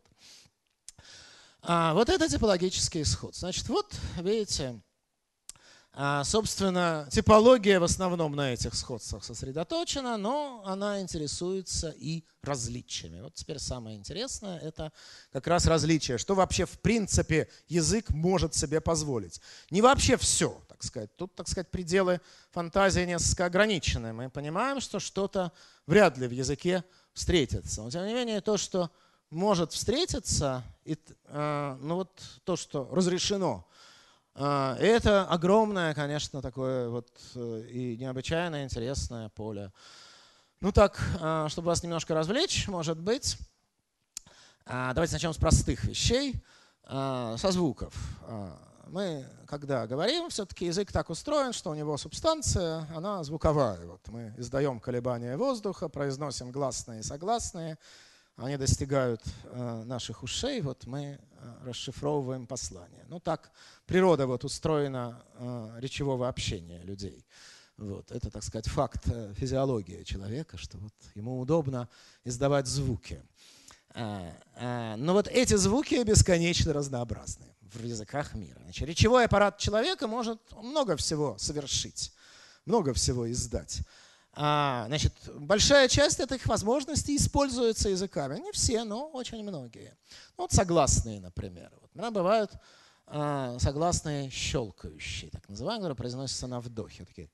а, вот это типологический исход. Значит, вот видите, а, собственно, типология в основном на этих сходствах сосредоточена, но она интересуется и различиями. Вот теперь самое интересное – это как раз различие. Что вообще в принципе язык может себе позволить? Не вообще все, так сказать. Тут, так сказать, пределы фантазии несколько ограничены. Мы понимаем, что что-то вряд ли в языке встретится. Но тем не менее, то, что может встретиться, и, э, ну вот то, что разрешено, это огромное, конечно, такое вот и необычайно интересное поле. Ну так, чтобы вас немножко развлечь, может быть, давайте начнем с простых вещей, со звуков. Мы, когда говорим, все-таки язык так устроен, что у него субстанция, она звуковая. Вот мы издаем колебания воздуха, произносим гласные и согласные, они достигают э, наших ушей, вот мы э, расшифровываем послание. Ну так природа вот устроена э, речевого общения людей. Вот, это, так сказать, факт э, физиологии человека, что вот ему удобно издавать звуки. А, а, но вот эти звуки бесконечно разнообразны в языках мира. Значит, речевой аппарат человека может много всего совершить, много всего издать. А, значит, большая часть этих возможностей используется языками. Не все, но очень многие. Ну, вот согласные, например. Вот, у меня бывают а, согласные щелкающие, так называемые, которые произносятся на вдохе. Такие.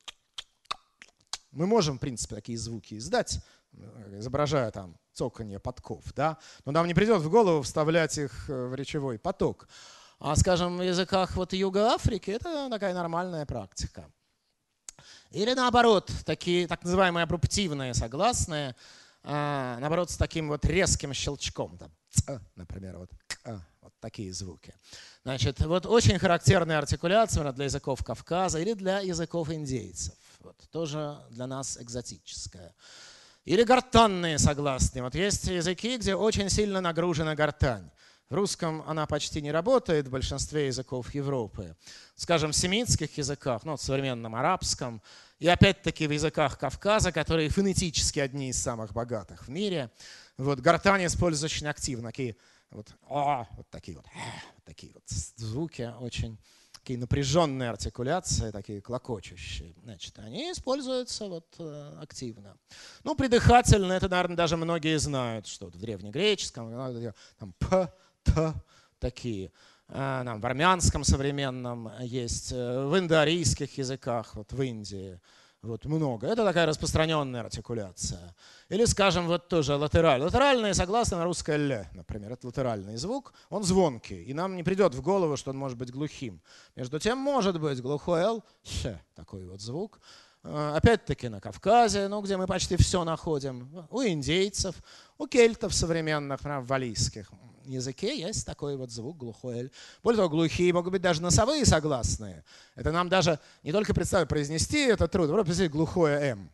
Мы можем, в принципе, такие звуки издать, изображая там цоканье подков, да? Но нам не придет в голову вставлять их в речевой поток. А, скажем, в языках вот Юга Африки это такая нормальная практика. Или наоборот, такие так называемые абруптивные согласные, а, наоборот, с таким вот резким щелчком. Там, ц, например, вот, к, вот такие звуки. Значит, вот очень характерная артикуляция для языков Кавказа или для языков индейцев. Вот, тоже для нас экзотическая. Или гортанные согласные. Вот есть языки, где очень сильно нагружена гортань. В русском она почти не работает в большинстве языков Европы. Скажем, в семитских языках, ну, в современном арабском, и опять-таки в языках Кавказа, которые фонетически одни из самых богатых в мире, вот, гортань используется очень активно. Такие вот, о, вот такие вот, вот такие вот звуки очень такие напряженные артикуляции, такие клокочущие, значит, они используются вот активно. Ну, придыхательные, это, наверное, даже многие знают, что в древнегреческом, там п, т, такие. Там, в армянском современном есть, в индоарийских языках, вот в Индии. Вот много. Это такая распространенная артикуляция. Или, скажем, вот тоже латераль. Латеральные согласны на русское «л», например. Это латеральный звук. Он звонкий. И нам не придет в голову, что он может быть глухим. Между тем, может быть глухой «л», «ш», такой вот звук. Опять-таки на Кавказе, ну, где мы почти все находим. У индейцев, у кельтов современных, например, в валлийских языке есть такой вот звук глухой «л». Более того, глухие могут быть даже носовые согласные. Это нам даже не только представить, произнести это трудно, просто представить глухое «м».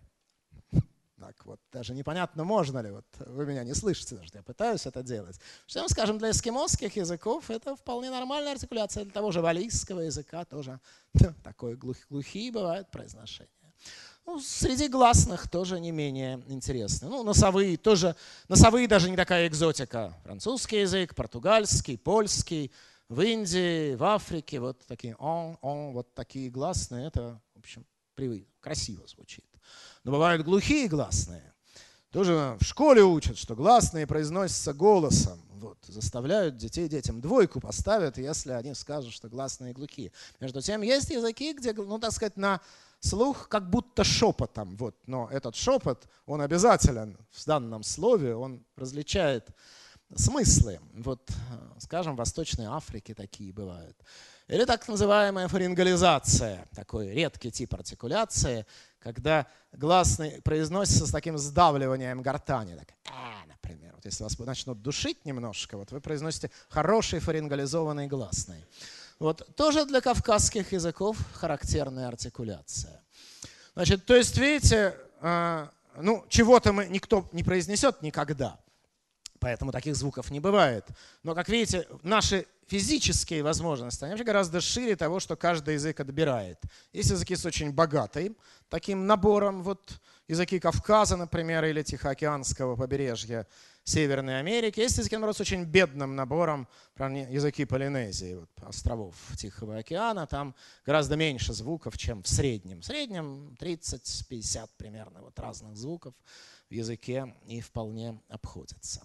Так вот, даже непонятно, можно ли. Вот вы меня не слышите, даже я пытаюсь это делать. Что, скажем, для эскимосских языков это вполне нормальная артикуляция. Для того же валлийского языка тоже такое глухие бывают произношения. Ну, среди гласных тоже не менее интересно. Ну, носовые тоже. Носовые даже не такая экзотика. Французский язык, португальский, польский. В Индии, в Африке вот такие он, он, вот такие гласные. Это, в общем, привычно, красиво звучит. Но бывают глухие гласные. Тоже в школе учат, что гласные произносятся голосом. Вот, заставляют детей, детям двойку поставят, если они скажут, что гласные глухие. Между тем, есть языки, где, ну, так сказать, на слух как будто шепотом. Вот, но этот шепот, он обязателен в данном слове, он различает смыслы. Вот, скажем, в Восточной Африке такие бывают. Или так называемая фарингализация, такой редкий тип артикуляции, когда гласный произносится с таким сдавливанием гортани. Так, а, например, вот если вас начнут душить немножко, вот вы произносите хороший фарингализованный гласный. Вот, тоже для кавказских языков характерная артикуляция. Значит, то есть, видите, э, ну, чего-то мы никто не произнесет никогда, поэтому таких звуков не бывает. Но, как видите, наши физические возможности, они вообще гораздо шире того, что каждый язык отбирает. Есть языки с очень богатым таким набором, вот языки Кавказа, например, или Тихоокеанского побережья Северной Америки. Есть языки, наоборот, с очень бедным набором, языки Полинезии, вот, островов Тихого океана. Там гораздо меньше звуков, чем в среднем. В среднем тридцать-пятьдесят примерно вот разных звуков в языке и вполне обходится.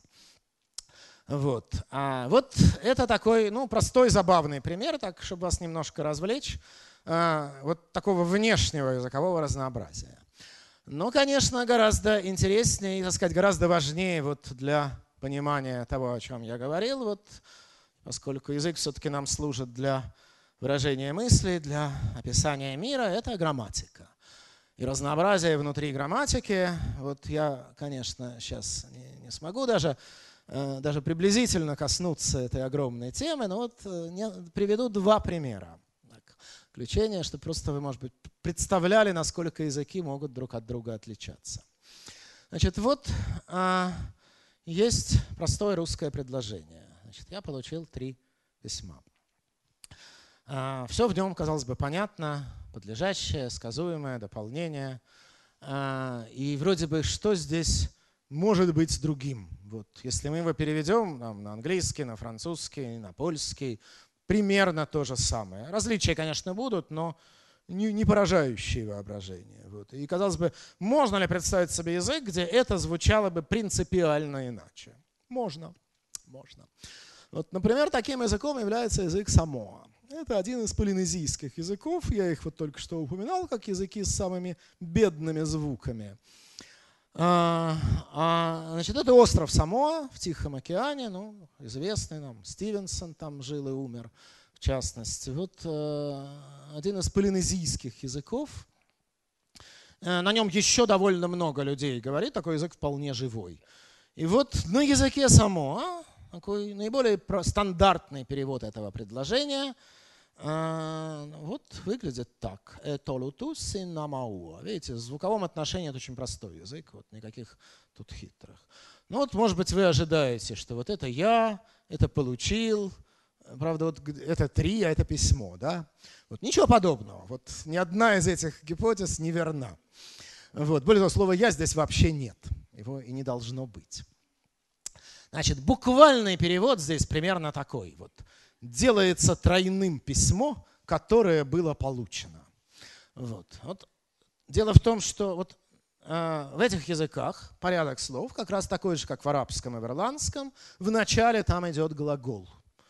Вот. А вот это такой, ну, простой, забавный пример, так, чтобы вас немножко развлечь, а, вот такого внешнего языкового разнообразия. Но, конечно, гораздо интереснее и, так сказать, гораздо важнее вот для понимания того, о чем я говорил, вот, поскольку язык все-таки нам служит для выражения мыслей, для описания мира, это грамматика. И разнообразие внутри грамматики, вот я, конечно, сейчас не, не смогу даже, э, даже приблизительно коснуться этой огромной темы, но вот э, не, приведу два примера. Так, включение, чтобы просто вы, может быть, представляли, насколько языки могут друг от друга отличаться. Значит, вот э, есть простое русское предложение. Значит, я получил три письма. Э, все в нем, казалось бы, понятно. Подлежащее, сказуемое, дополнение. И вроде бы, что здесь может быть другим? Вот, если мы его переведем там, на английский, на французский, на польский, примерно то же самое. Различия, конечно, будут, но не, не поражающие воображение. Вот. И, казалось бы, можно ли представить себе язык, где это звучало бы принципиально иначе? Можно. Можно. Вот, например, таким языком является язык Самоа. Это один из полинезийских языков. Я их вот только что упоминал, как языки с самыми бедными звуками. А, а, значит, это остров Самоа в Тихом океане, ну, известный нам, Стивенсон там жил и умер, в частности. Вот а, один из полинезийских языков. А, на нем еще довольно много людей говорит, такой язык вполне живой. И вот на языке Самоа такой наиболее стандартный перевод этого предложения вот выглядит так. Этолутуси намауа. Видите, в звуковом отношении это очень простой язык, вот никаких тут хитрых. Ну вот, может быть, вы ожидаете, что вот это я, это получил, правда, вот это три, а это письмо, да? Вот ничего подобного. Вот ни одна из этих гипотез не верна. Вот. Более того, слова «я» здесь вообще нет. Его и не должно быть. Значит, буквальный перевод здесь примерно такой. Вот. Делается тройным письмо, которое было получено. Вот. Вот. Дело в том, что вот, э, в этих языках порядок слов как раз такой же, как в арабском и в ирландском. В начале там идет глагол.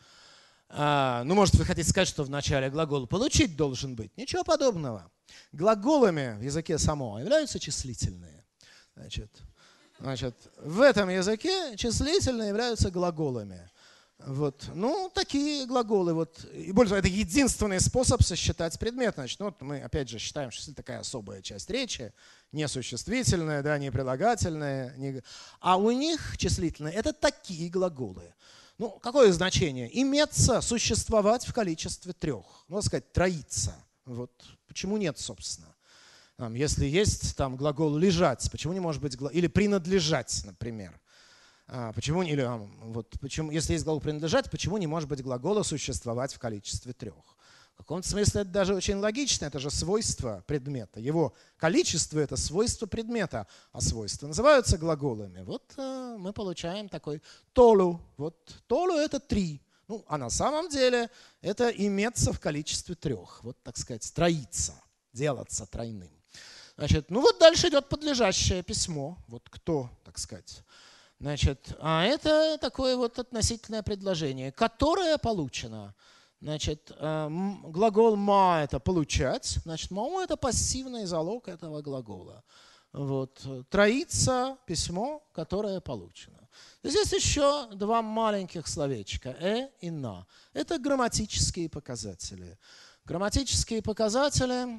Э, ну, может, вы хотите сказать, что в начале глагол «получить» должен быть. Ничего подобного. Глаголами в языке само являются числительные. Значит, значит, в этом языке числительные являются глаголами. Вот. Ну, такие глаголы. Вот. И больше того, это единственный способ сосчитать предмет. Значит, ну, вот мы опять же считаем, что это такая особая часть речи, не существительная, да, не прилагательная. Не... А у них числительные — это такие глаголы. Ну, какое значение? Иметься, существовать в количестве трех. Можно сказать, троиться. Вот. Почему нет, собственно? Там, если есть там глагол «лежать», почему не может быть глагол... Или «принадлежать», например. А, почему, или, а, вот, почему, если есть глагол «принадлежать», почему не может быть глагола «существовать» в количестве трех? В каком-то смысле это даже очень логично, это же свойство предмета. Его количество — это свойство предмета, а свойства называются глаголами. Вот а, мы получаем такой толу. Вот толу — это три. Ну, а на самом деле это иметься в количестве трех. Вот, так сказать, троиться, делаться тройным. Значит, ну вот дальше идет подлежащее письмо. Вот кто, так сказать. Значит, а это такое вот относительное предложение, которое получено. Значит, глагол «ма» — это «получать», значит, «ма» — это пассивный залог этого глагола. Вот. Троится письмо, которое получено. Здесь еще два маленьких словечка «э» и «на». Это грамматические показатели. Грамматические показатели...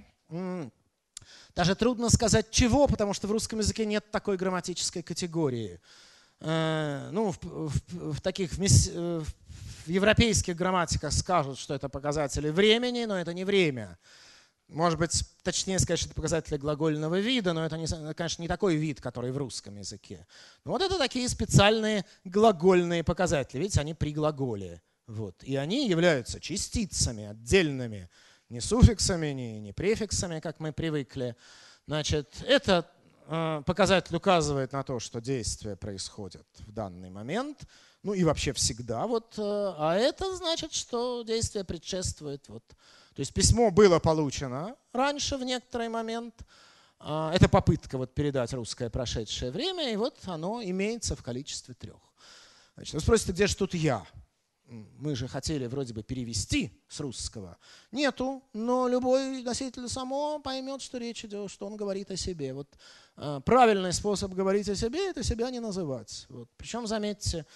Даже трудно сказать чего, потому что в русском языке нет такой грамматической категории. Ну, в, в, в таких в, в европейских грамматиках скажут, что это показатели времени, но это не время. Может быть, точнее сказать, что это показатели глагольного вида, но это, не, конечно, не такой вид, который в русском языке. Но вот это такие специальные глагольные показатели. Видите, они при глаголе. Вот. И они являются частицами отдельными, не суффиксами, не, не префиксами, как мы привыкли. Значит, это показатель указывает на то, что действие происходит в данный момент, ну и вообще всегда. Вот, а это значит, что действие предшествует. Вот. То есть письмо было получено раньше в некоторый момент. Это попытка вот передать русское прошедшее время, и вот оно имеется в количестве трех. Значит, вы спросите, где же тут «я»? Мы же хотели вроде бы перевести с русского. Нету, но любой носитель само поймет, что речь идет, что он говорит о себе. Вот, э, правильный способ говорить о себе — это себя не называть. Вот. Причем, заметьте,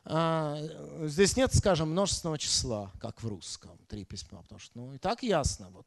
э, здесь нет, скажем, множественного числа, как в русском, три письма, потому что ну, и так ясно. Вот,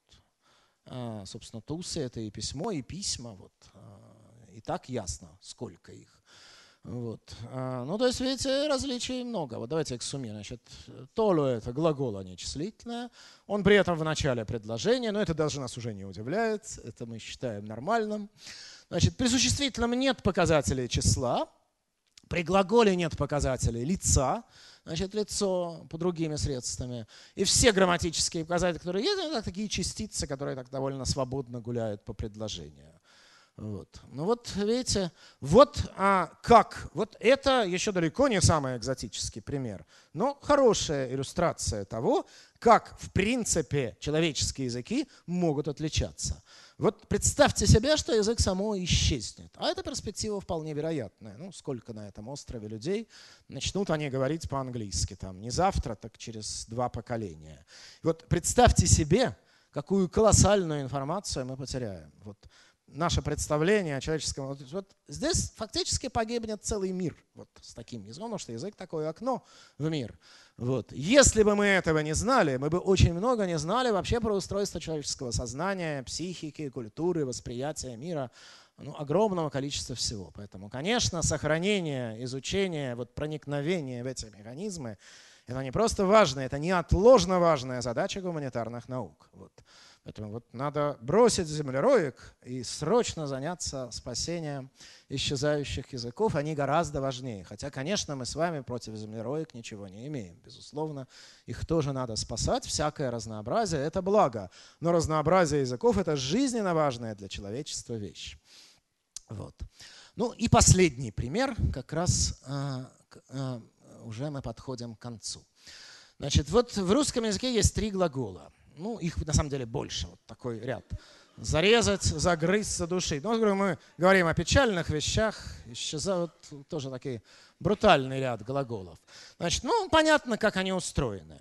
э, собственно, тусы — это и письмо, и письма. Вот, э, и так ясно, сколько их. Вот. Ну, то есть, видите, различий много. Вот давайте их суммируем. Значит, толу — это глагол, а не числительное. Он при этом в начале предложения, но это даже нас уже не удивляет. Это мы считаем нормальным. Значит, при существительном нет показателей числа. При глаголе нет показателей лица. Значит, лицо по другими средствами. И все грамматические показатели, которые есть, это такие частицы, которые так довольно свободно гуляют по предложению. Вот. Ну вот, видите, вот а, как, вот это еще далеко не самый экзотический пример, но хорошая иллюстрация того, как в принципе человеческие языки могут отличаться. Вот представьте себе, что язык само исчезнет, а эта перспектива вполне вероятная. Ну, сколько на этом острове людей начнут они говорить по-английски, там, не завтра, так через два поколения. И вот представьте себе, какую колоссальную информацию мы потеряем. Вот. Наше представление о человеческом... Вот здесь фактически погибнет целый мир вот с таким языком, потому что язык — такое окно в мир. Вот. Если бы мы этого не знали, мы бы очень много не знали вообще про устройство человеческого сознания, психики, культуры, восприятия мира, ну, огромного количества всего. Поэтому, конечно, сохранение, изучение, вот, проникновение в эти механизмы — это не просто важно, это неотложно важная задача гуманитарных наук. Вот. Поэтому вот надо бросить землероек и срочно заняться спасением исчезающих языков. Они гораздо важнее. Хотя, конечно, мы с вами против землероек ничего не имеем. Безусловно, их тоже надо спасать. Всякое разнообразие — это благо. Но разнообразие языков — это жизненно важная для человечества вещь. Вот. Ну и последний пример. Как раз а, а, уже мы подходим к концу. Значит, вот в русском языке есть три глагола. ну, их на самом деле больше, вот такой ряд. Зарезать, загрызть, задушить. Ну, мы говорим о печальных вещах, исчезают тоже такие брутальный ряд глаголов. Значит, ну, понятно, как они устроены.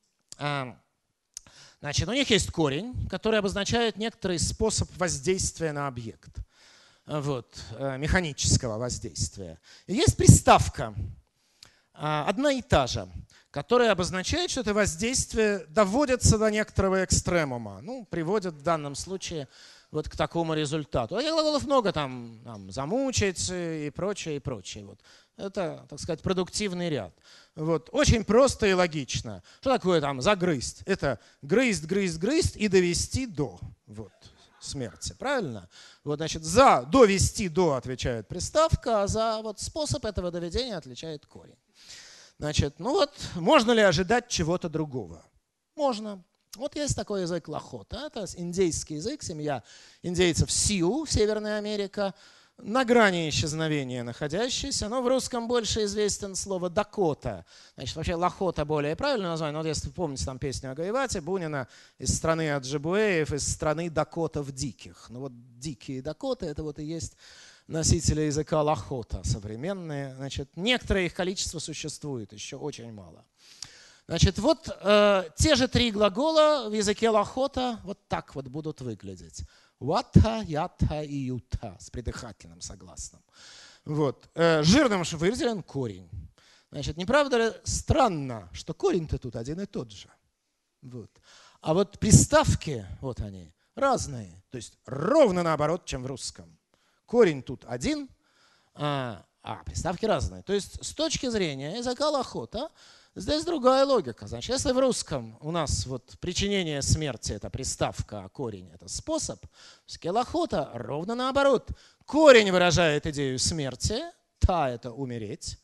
Значит, у них есть корень, который обозначает некоторый способ воздействия на объект. Вот, механического воздействия. И есть приставка, одна и та же, которая обозначает, что это воздействие доводится до некоторого экстремума. Ну, приводит в данном случае вот к такому результату. А глаголов много, там, там замучить и прочее, и прочее. Вот. Это, так сказать, продуктивный ряд. Вот. Очень просто и логично. Что такое там загрызть? Это грызть, грызть, грызть и довести до вот, смерти. Правильно? Вот, значит, за довести до отвечает приставка, а за вот, способ этого доведения отвечает корень. Значит, ну вот, можно ли ожидать чего-то другого? Можно. Вот есть такой язык лахота. Это индейский язык, семья индейцев Сиу, Северная Америка, на грани исчезновения находящийся. Но в русском больше известен слово Дакота. Значит, вообще лахота более правильное название. Но вот если вы помните там песню о Гаевате Бунина из страны Аджибуэев, из страны Дакотов диких. Ну вот дикие Дакоты, это вот и есть носители языка лахота современные. Значит, некоторое их количество существует, еще очень мало. Значит, вот э, те же три глагола в языке лахота вот так вот будут выглядеть. Вата, ята и юта с придыхательным согласным. Вот. Э, жирным выделен корень. Значит, не правда ли странно, что корень-то тут один и тот же? Вот. А вот приставки, вот они, разные. То есть ровно наоборот, чем в русском. Корень тут один, а, а приставки разные. То есть с точки зрения языка лахота здесь другая логика. Значит, если в русском у нас вот причинение смерти – это приставка, а корень – это способ, в языке лахота ровно наоборот. Корень выражает идею смерти, та – это умереть,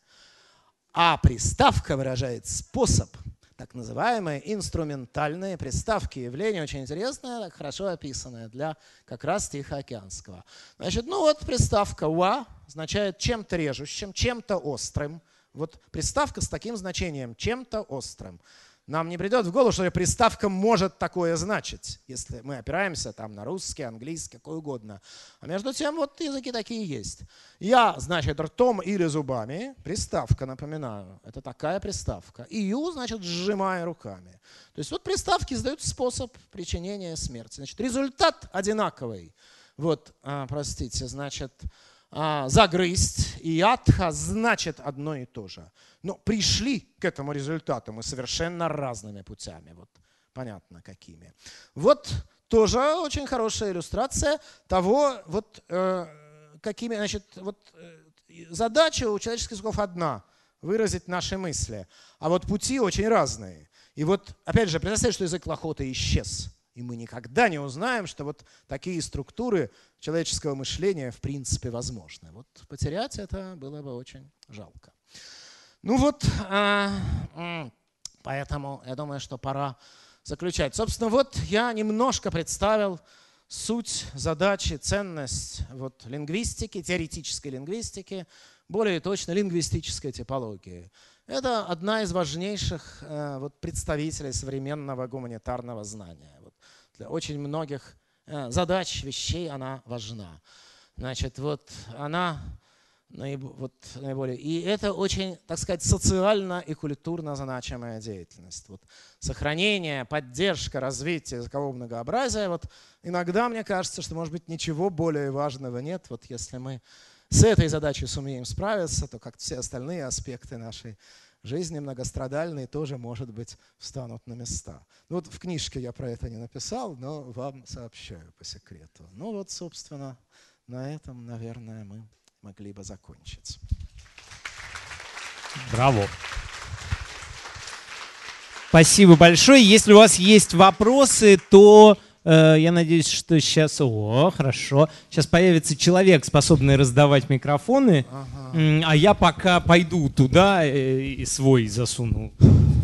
а приставка выражает способ. Так называемые инструментальные приставки. Явление очень интересное, хорошо описанное для как раз Тихоокеанского. Значит, ну вот приставка «ва» означает чем-то режущим, чем-то острым. Вот приставка с таким значением, чем-то острым. Нам не придет в голову, что приставка может такое значить, если мы опираемся там на русский, английский, какой угодно. А между тем вот языки такие есть. Я, значит, ртом или зубами, приставка, напоминаю, это такая приставка. И ю, значит, сжимая руками. То есть вот приставки задают способ причинения смерти. Значит, результат одинаковый. Вот, а, простите, значит, а, загрызть и ятха значит одно и то же. Но пришли к этому результату мы совершенно разными путями. Вот понятно, какими. Вот тоже очень хорошая иллюстрация того, вот, э, какими, значит, вот, э, задача у человеческих языков одна – выразить наши мысли. А вот пути очень разные. И вот, опять же, представьте, что язык лахота исчез. И мы никогда не узнаем, что вот такие структуры человеческого мышления в принципе возможны. Вот потерять это было бы очень жалко. Ну вот, поэтому я думаю, что пора заключать. Собственно, вот я немножко представил суть, задачи, ценность вот лингвистики, теоретической лингвистики, более точно лингвистической типологии. Это одна из важнейших вот, представителей современного гуманитарного знания. Вот, для очень многих задач, вещей она важна. Значит, вот она... Вот, наиболее. И это очень, так сказать, социально и культурно значимая деятельность. Вот, сохранение, поддержка, развитие языкового многообразия. Вот, иногда мне кажется, что, может быть, ничего более важного нет. Вот, если мы с этой задачей сумеем справиться, то как все остальные аспекты нашей жизни многострадальные тоже, может быть, встанут на места. Ну, вот в книжке я про это не написал, но вам сообщаю по секрету. Ну вот, собственно, на этом, наверное, мы могли бы закончить. Браво. Спасибо большое. Если у вас есть вопросы, то э, я надеюсь, что сейчас... О, хорошо. Сейчас появится человек, способный раздавать микрофоны, ага. А я пока пойду туда и свой засуну.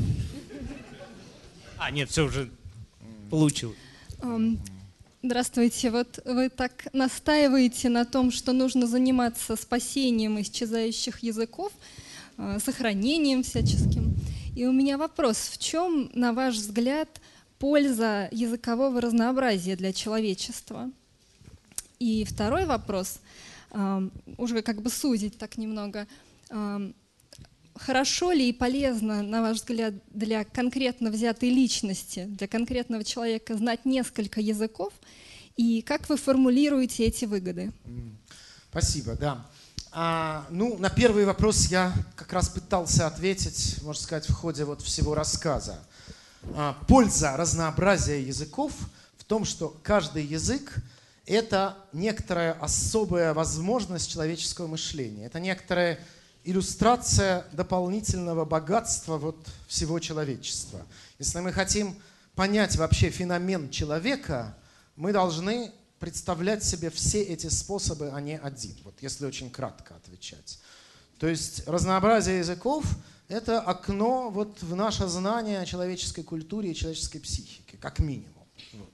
А, нет, все уже получилось. Здравствуйте. Вот вы так настаиваете на том, что нужно заниматься спасением исчезающих языков, сохранением всяческим. И у меня вопрос. В чем, на ваш взгляд, польза языкового разнообразия для человечества? И второй вопрос, э, уже как бы сузить так немного. Э, хорошо ли и полезно, на ваш взгляд, для конкретно взятой личности, для конкретного человека знать несколько языков? И как вы формулируете эти выгоды? Спасибо, да. А, ну, на первый вопрос я как раз пытался ответить, можно сказать, в ходе вот всего рассказа. А, польза разнообразия языков в том, что каждый язык – это некоторая особая возможность человеческого мышления. Это некоторая иллюстрация дополнительного богатства вот всего человечества. Если мы хотим понять вообще феномен человека, мы должны представлять себе все эти способы, а не один. Вот если очень кратко отвечать. То есть разнообразие языков – это окно вот в наше знание о человеческой культуре и человеческой психике, как минимум. Вот.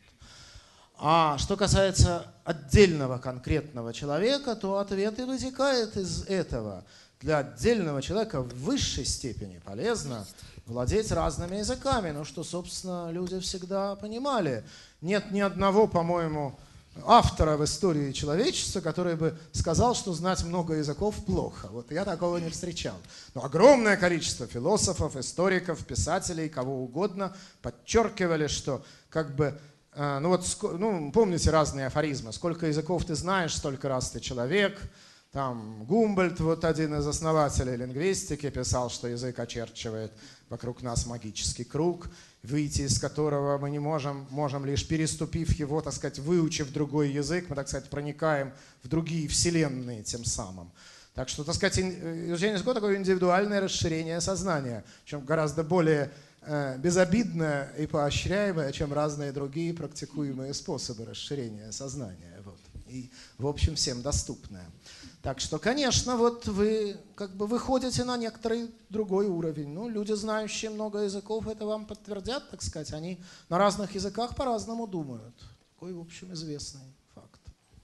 А что касается отдельного конкретного человека, то ответ и вытекает из этого. Для отдельного человека в высшей степени полезно владеть разными языками, ну что, собственно, люди всегда понимали. Нет ни одного, по-моему, автора в истории человечества, который бы сказал, что знать много языков плохо. Вот я такого не встречал. Но огромное количество философов, историков, писателей, кого угодно подчеркивали, что как бы, э, ну вот, ну, помните разные афоризмы. Сколько языков ты знаешь, столько раз ты человек. Там Гумбольдт, вот один из основателей лингвистики, писал, что язык очерчивает вокруг нас магический круг, выйти из которого мы не можем, можем лишь переступив его, так сказать, выучив другой язык, мы, так сказать, проникаем в другие вселенные тем самым. Так что, так сказать, изучение языка такое индивидуальное расширение сознания, причем гораздо более э, безобидное и поощряемое, чем разные другие практикуемые способы расширения сознания. Вот. И, в общем, всем доступное. Так что, конечно, вот вы как бы выходите на некоторый другой уровень. Ну, люди, знающие много языков, это вам подтвердят, так сказать. Они на разных языках по-разному думают. Такой, в общем, известный факт.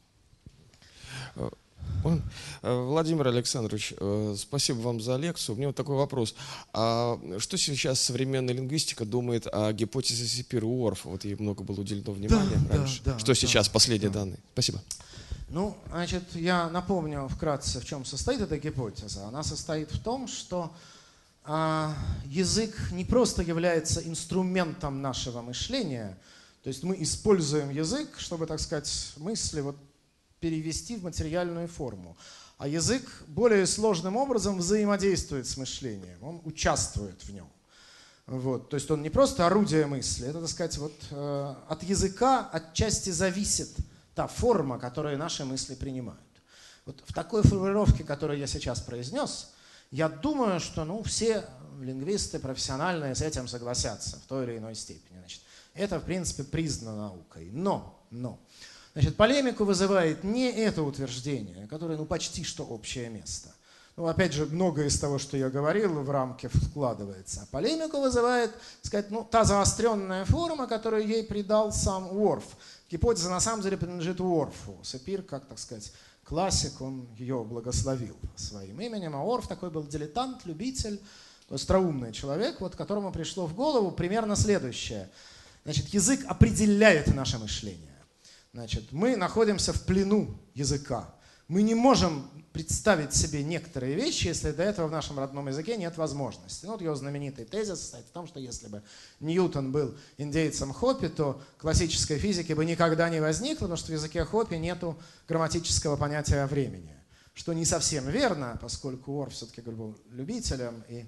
Владимир Александрович, спасибо вам за лекцию. У меня вот такой вопрос. А что сейчас современная лингвистика думает о гипотезе Сапир-Уорфа? Вот ей много было уделено внимания да, раньше. Да, да, что сейчас, да, последние да. данные? Спасибо. Ну, значит, я напомню вкратце, в чем состоит эта гипотеза. Она состоит в том, что а, язык не просто является инструментом нашего мышления, то есть мы используем язык, чтобы, так сказать, мысли вот перевести в материальную форму. А язык более сложным образом взаимодействует с мышлением, он участвует в нем. Вот. То есть он не просто орудие мысли, это, так сказать, вот, э, от языка отчасти зависит та форма, которую наши мысли принимают. Вот в такой формулировке, которую я сейчас произнес, я думаю, что ну, все лингвисты профессиональные с этим согласятся в той или иной степени. Значит, это, в принципе, признано наукой. Но, но значит, полемику вызывает не это утверждение, которое ну, почти что общее место. Ну, опять же, многое из того, что я говорил, в рамки вкладывается. Полемику вызывает, так сказать, ну, та заостренная форма, которую ей придал сам Уорф. Гипотеза на самом деле принадлежит Уорфу. Сапир, как, так сказать, классик, он ее благословил своим именем. А Уорф такой был дилетант, любитель, остроумный человек, вот, которому пришло в голову примерно следующее. Значит, язык определяет наше мышление. Значит, мы находимся в плену языка. Мы не можем представить себе некоторые вещи, если до этого в нашем родном языке нет возможности. Ну, вот его знаменитый тезис состоит в том, что если бы Ньютон был индейцем Хопи, то классической физики бы никогда не возникло, потому что в языке Хопи нету грамматического понятия времени. Что не совсем верно, поскольку Уорф все-таки был любителем, и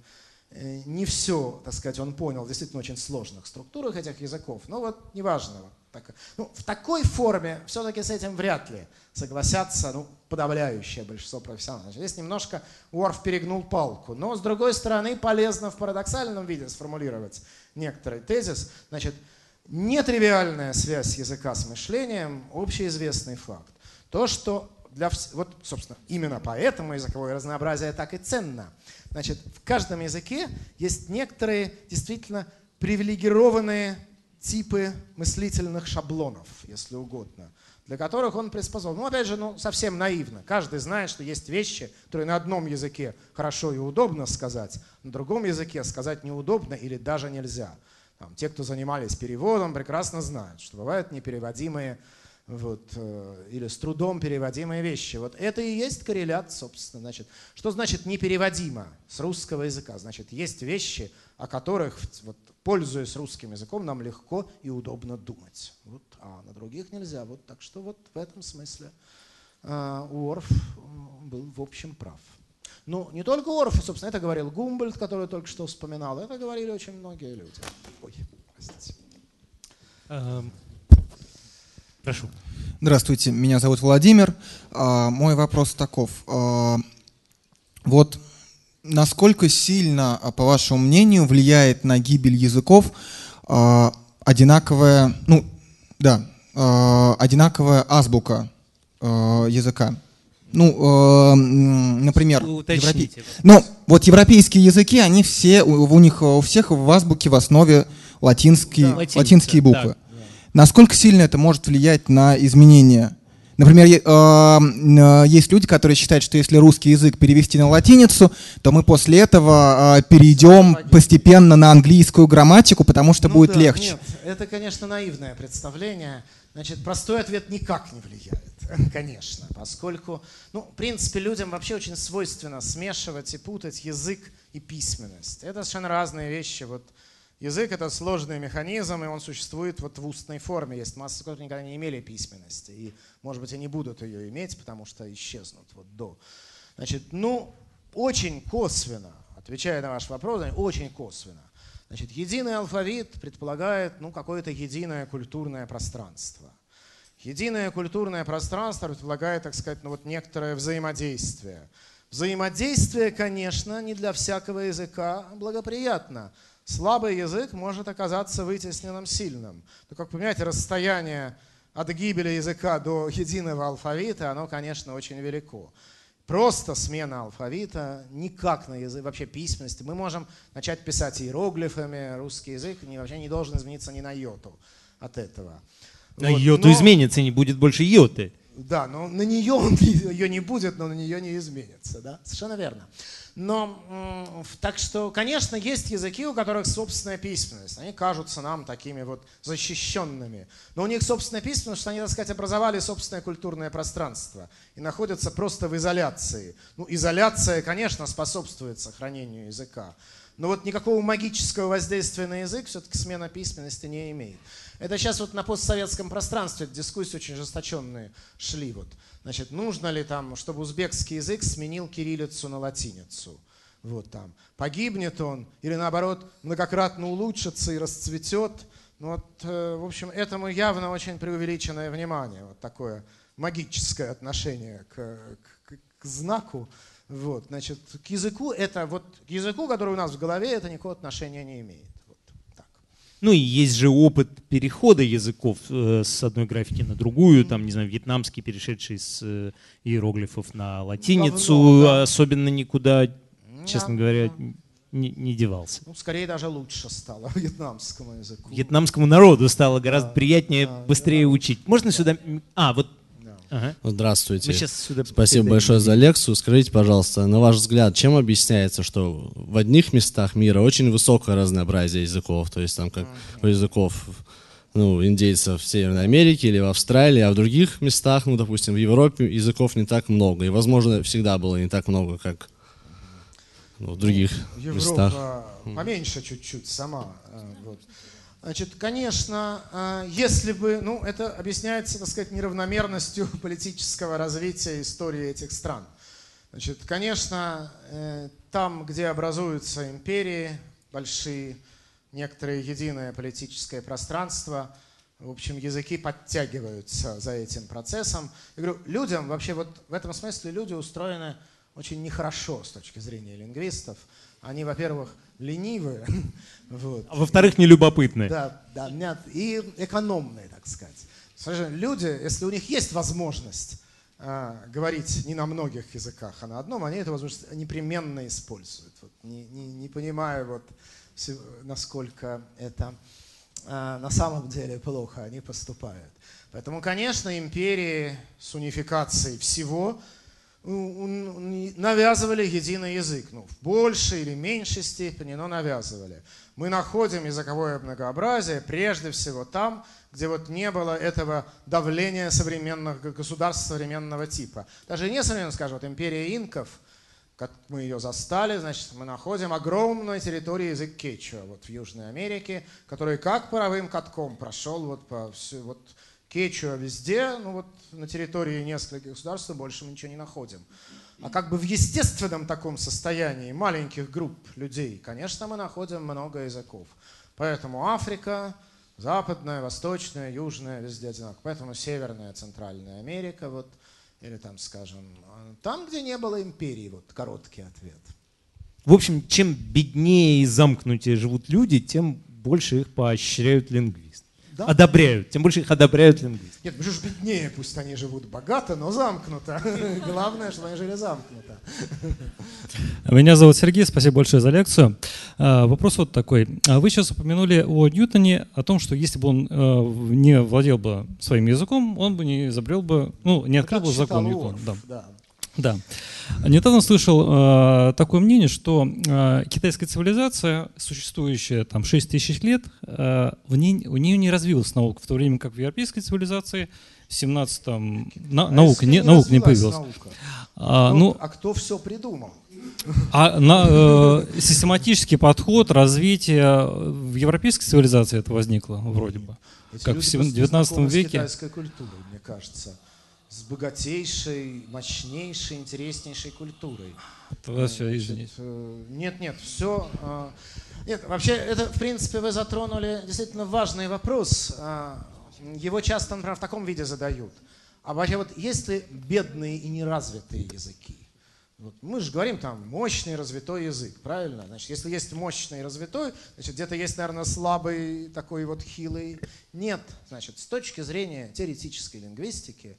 не все, так сказать, он понял в действительно очень сложных структурах этих языков. Но вот неважно. Вот так, ну, в такой форме все-таки с этим вряд ли согласятся ну, подавляющее большинство профессионалов. Здесь немножко Уорф перегнул палку. Но, с другой стороны, полезно в парадоксальном виде сформулировать некоторый тезис. Значит, нетривиальная связь языка с мышлением – общеизвестный факт. То, что для, вот, собственно, именно поэтому языковое разнообразие так и ценно. Значит, в каждом языке есть некоторые действительно привилегированные типы мыслительных шаблонов, если угодно, для которых он приспособлен. Ну, опять же, ну, совсем наивно. Каждый знает, что есть вещи, которые на одном языке хорошо и удобно сказать, на другом языке сказать неудобно или даже нельзя. Там, те, кто занимались переводом, прекрасно знают, что бывают непереводимые вот, или с трудом переводимые вещи. Вот это и есть коррелят, собственно. Значит, что значит непереводимо с русского языка? Значит, есть вещи, о которых, вот, пользуясь русским языком, нам легко и удобно думать. Вот, а на других нельзя. Вот, так что вот в этом смысле э, Уорф был, в общем, прав. Ну, не только Уорф, собственно, это говорил Гумбольдт, который только что вспоминал, это говорили очень многие люди. Ой, простите. Прошу. Здравствуйте, меня зовут Владимир. А, мой вопрос таков. А, вот насколько сильно, по вашему мнению, влияет на гибель языков а, одинаковая, ну, да, а, одинаковая азбука а, языка? Ну, э, например, европе... ну, вот европейские языки, они все, у, у них у всех в азбуке в основе латинские, да. Латиница, латинские буквы. Да. Насколько сильно это может влиять на изменения? Например, э, э, есть люди, которые считают, что если русский язык перевести на латиницу, то мы после этого э, перейдем постепенно на английскую грамматику, потому что ну будет да, легче. Нет, это, конечно, наивное представление. Значит, простой ответ никак не влияет, конечно, поскольку, ну, в принципе, людям вообще очень свойственно смешивать и путать язык и письменность. Это совершенно разные вещи. Вот язык — это сложный механизм, и он существует вот в устной форме. Есть масса, которые никогда не имели письменности, и, может быть, и не будут ее иметь, потому что исчезнут вот до. Значит, ну, очень косвенно, отвечая на ваш вопрос, очень косвенно. Значит, единый алфавит предполагает, ну, какое-то единое культурное пространство. Единое культурное пространство предполагает, так сказать, ну, вот некоторое взаимодействие. Взаимодействие, конечно, не для всякого языка благоприятно. Слабый язык может оказаться вытесненным сильным. Но, как вы понимаете, расстояние от гибели языка до единого алфавита, оно, конечно, очень велико. Просто смена алфавита никак на язык, вообще письменности. Мы можем начать писать иероглифами, русский язык не, вообще не должен измениться ни на йоту от этого. На вот. йоту но, изменится, не будет больше йоты. Да, но на нее он, ее не будет, но на нее не изменится. Да? Совершенно верно. Но, так что, конечно, есть языки, у которых собственная письменность. Они кажутся нам такими вот защищенными. Но у них собственная письменность, что они, так сказать, образовали собственное культурное пространство и находятся просто в изоляции. Ну, изоляция, конечно, способствует сохранению языка. Но вот никакого магического воздействия на язык все-таки смена письменности не имеет. Это сейчас вот на постсоветском пространстве дискуссии очень ожесточенные шли. Вот. Значит, нужно ли там, чтобы узбекский язык сменил кириллицу на латиницу? Вот там. Погибнет он или наоборот многократно улучшится и расцветет? Ну, вот, э, в общем, этому явно очень преувеличенное внимание. Вот такое магическое отношение к, к, к знаку. Вот, значит, к языку это вот к языку, который у нас в голове, это никакого отношения не имеет. Вот, так. Ну и есть же опыт перехода языков э, с одной графики на другую, там, не знаю, вьетнамский, перешедший с э, иероглифов на латиницу, давно, да. Особенно никуда, честно да, говоря, да. Не, не девался. Ну, скорее даже лучше стало вьетнамскому языку. Вьетнамскому народу стало гораздо да, приятнее, да, быстрее да, учить. Можно да. сюда... А, вот. Ага. Здравствуйте. Мы сейчас сюда Спасибо большое за лекцию. Скажите, пожалуйста, на ваш взгляд, чем объясняется, что в одних местах мира очень высокое разнообразие языков, то есть там как у языков ну, индейцев в Северной Америке или в Австралии, а в других местах, ну, допустим, в Европе языков не так много, и, возможно, всегда было не так много, как ну, в других ну, Европа местах. Поменьше чуть-чуть сама. Вот. Значит, конечно, если бы, ну, это объясняется, так сказать, неравномерностью политического развития истории этих стран. Значит, конечно, там, где образуются империи, большие, некоторое единое политическое пространство, в общем, языки подтягиваются за этим процессом. Я говорю, людям, вообще вот в этом смысле люди устроены очень нехорошо с точки зрения лингвистов. Они, во-первых, ленивые, вот. А во-вторых, нелюбопытные. Да, да, нет, и экономные, так сказать. Скажем, люди, если у них есть возможность э, говорить не на многих языках, а на одном, они эту возможность непременно используют. Вот, не, не, не понимая, вот, все, насколько это э, на самом деле плохо они поступают. Поэтому, конечно, империи с унификацией всего навязывали единый язык. Ну, в большей или меньшей степени, но навязывали. Мы находим языковое многообразие прежде всего там, где вот не было этого давления современных государств современного типа. Даже не современно, скажем, вот империя инков, как мы ее застали, значит, мы находим огромную территорию язык кечуа вот в Южной Америке, который как паровым катком прошел вот по всю, вот кечуа везде, ну вот на территории нескольких государств больше мы ничего не находим. А как бы в естественном таком состоянии маленьких групп людей, конечно, мы находим много языков. Поэтому Африка, Западная, Восточная, Южная, везде одинаково. Поэтому Северная, Центральная Америка, вот, или там, скажем, там, где не было империи, вот короткий ответ. В общем, чем беднее и замкнутее живут люди, тем больше их поощряют лингвисты. Да? Одобряют, тем больше их одобряют лингвисты. Нет, мы же беднее, пусть они живут богато, но замкнуто. Главное, чтобы они жили замкнуто. Меня зовут Сергей, спасибо большое за лекцию. Вопрос вот такой. Вы сейчас упомянули о Ньютоне, о том, что если бы он не владел бы своим языком, он бы не изобрел бы, ну, не открыл бы закон Ньютона. Да. Да. Да. Недавно слышал э, такое мнение, что э, китайская цивилизация, существующая там шесть тысяч лет, э, в ней, у нее не развилась наука, в то время как в европейской цивилизации в семнадцатом на, а наука, не, не, наука не появилась. Наука. А, а, ну, а кто все придумал? А на, э, систематический подход развития в европейской цивилизации это возникло вроде бы, эти как в девятнадцатом веке. С китайской культурой, мне кажется. С богатейшей, мощнейшей, интереснейшей культурой. Все, извините. Нет, нет, все. Нет, вообще, это, в принципе, вы затронули действительно важный вопрос. Его часто, например, в таком виде задают. А вообще, вот есть ли бедные и неразвитые языки? Вот мы же говорим там мощный развитой язык, правильно? Значит, если есть мощный и развитой, значит, где-то есть, наверное, слабый, такой вот хилый. Нет. Значит, с точки зрения теоретической лингвистики,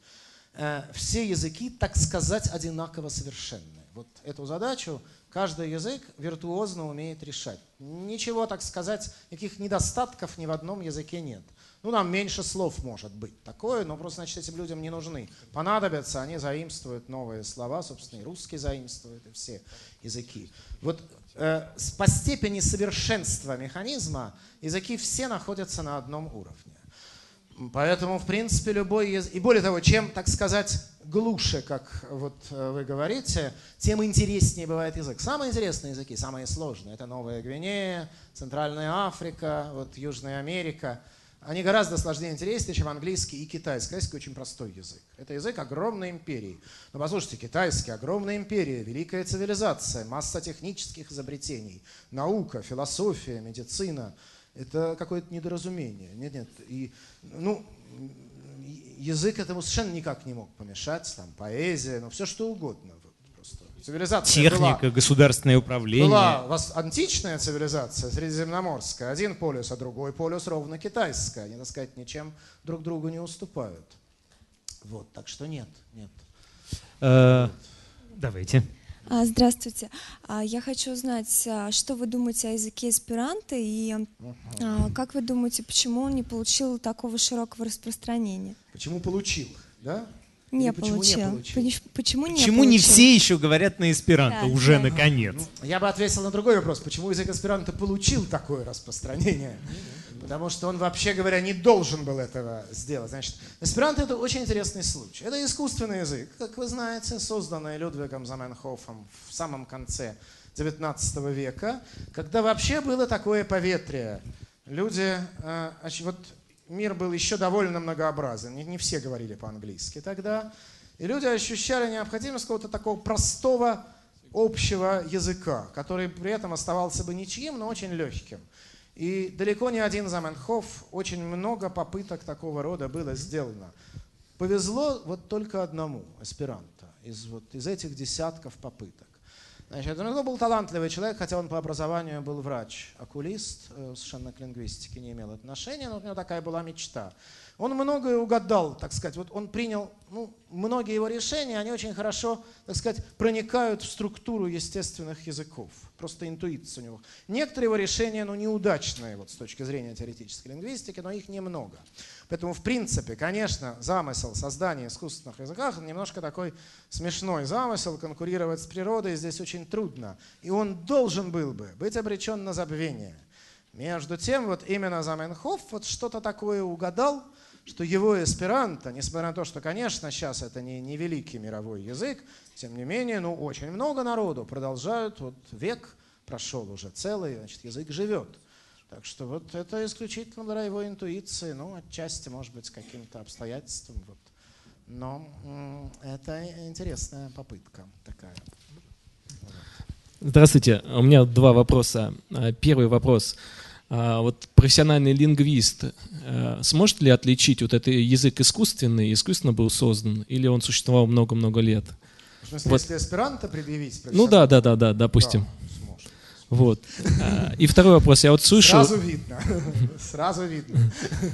все языки, так сказать, одинаково совершенны. Вот эту задачу каждый язык виртуозно умеет решать. Ничего, так сказать, никаких недостатков ни в одном языке нет. Ну, нам меньше слов может быть такое, но просто, значит, этим людям не нужны. Понадобятся, они заимствуют новые слова, собственно, и русский заимствует, и все языки. Вот э, по степени совершенства механизма языки все находятся на одном уровне. Поэтому, в принципе, любой язык... И более того, чем, так сказать, глуше, как вот вы говорите, тем интереснее бывает язык. Самые интересные языки, самые сложные, это Новая Гвинея, Центральная Африка, вот Южная Америка. Они гораздо сложнее и интереснее, чем английский и китайский. Китайский очень простой язык. Это язык огромной империи. Но послушайте, китайский, огромная империя, великая цивилизация, масса технических изобретений, наука, философия, медицина. Это какое-то недоразумение. Нет, нет. И, ну, язык этому совершенно никак не мог помешать. Там, поэзия, ну, все что угодно. Просто. Цивилизация Техника, была, государственное управление. Была античная цивилизация, средиземноморская, один полюс, а другой полюс ровно китайская. Они, так сказать, ничем друг другу не уступают. Вот, так что нет, нет. Э, давайте. Здравствуйте. Я хочу узнать, что вы думаете о языке эсперанто и как вы думаете, почему он не получил такого широкого распространения? Почему получил, да? Не почему получил. Не получил? Почему не Почему получил? не все еще говорят на эсперанто, Да, уже да. наконец? Ну, я бы ответил на другой вопрос. Почему язык эсперанто получил такое распространение? Потому что он, вообще говоря, не должен был этого сделать. Значит, эсперанто — это очень интересный случай. Это искусственный язык, как вы знаете, созданный Людвигом Заменхофом в самом конце девятнадцатого века, когда вообще было такое поветрие. Люди, э, вот мир был еще довольно многообразен, не, не все говорили по-английски тогда, и люди ощущали необходимость какого-то такого простого общего языка, который при этом оставался бы ничьим, но очень легким. И далеко не один Заменхоф, очень много попыток такого рода было сделано. Повезло вот только одному эсперанто из, вот, из этих десятков попыток. Значит, он был талантливый человек, хотя он по образованию был врач, окулист, совершенно к лингвистике не имел отношения, но у него такая была мечта. Он многое угадал, так сказать. Вот он принял, ну, многие его решения, они очень хорошо, так сказать, проникают в структуру естественных языков. Просто интуиция у него. Некоторые его решения, ну, неудачные вот, с точки зрения теоретической лингвистики, но их немного. Поэтому, в принципе, конечно, замысел создания искусственных языков немножко такой смешной замысел. Конкурировать с природой здесь очень трудно. И он должен был бы быть обречен на забвение. Между тем, вот именно Заменхоф вот что-то такое угадал, что его эсперанто, несмотря на то, что, конечно, сейчас это не, не великий мировой язык, тем не менее, ну, очень много народу продолжают, вот век прошел уже целый, значит, язык живет. Так что вот это исключительно благодаря его интуиции, ну, отчасти, может быть, с каким-то обстоятельством. Вот. Но м- это интересная попытка такая. Здравствуйте, у меня два вопроса. Первый вопрос. Вот профессиональный лингвист сможет ли отличить вот этот язык искусственный, искусственно был создан, или он существовал много-много лет? В смысле, вот. Если эсперанто предъявить? Ну да, да, да, да, допустим. Да, сможет. Вот. И второй вопрос. Я вот слышал... Сразу видно. Сразу видно.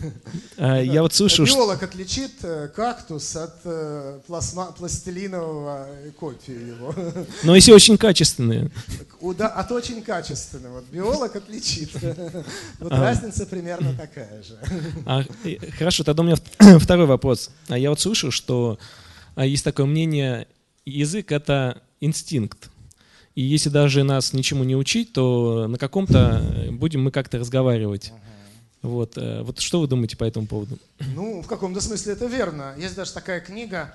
Я вот слышал... Биолог отличит кактус от пластма... пластилинового копии его. Но если очень качественные. От очень качественного. Вот биолог отличит. Вот а. разница примерно такая же. А, хорошо, тогда у меня второй вопрос. Я вот слышал, что есть такое мнение, язык — это инстинкт. И если даже нас ничему не учить, то на каком-то будем мы как-то разговаривать. Uh-huh. Вот. Вот что вы думаете по этому поводу? Ну, в каком-то смысле это верно. Есть даже такая книга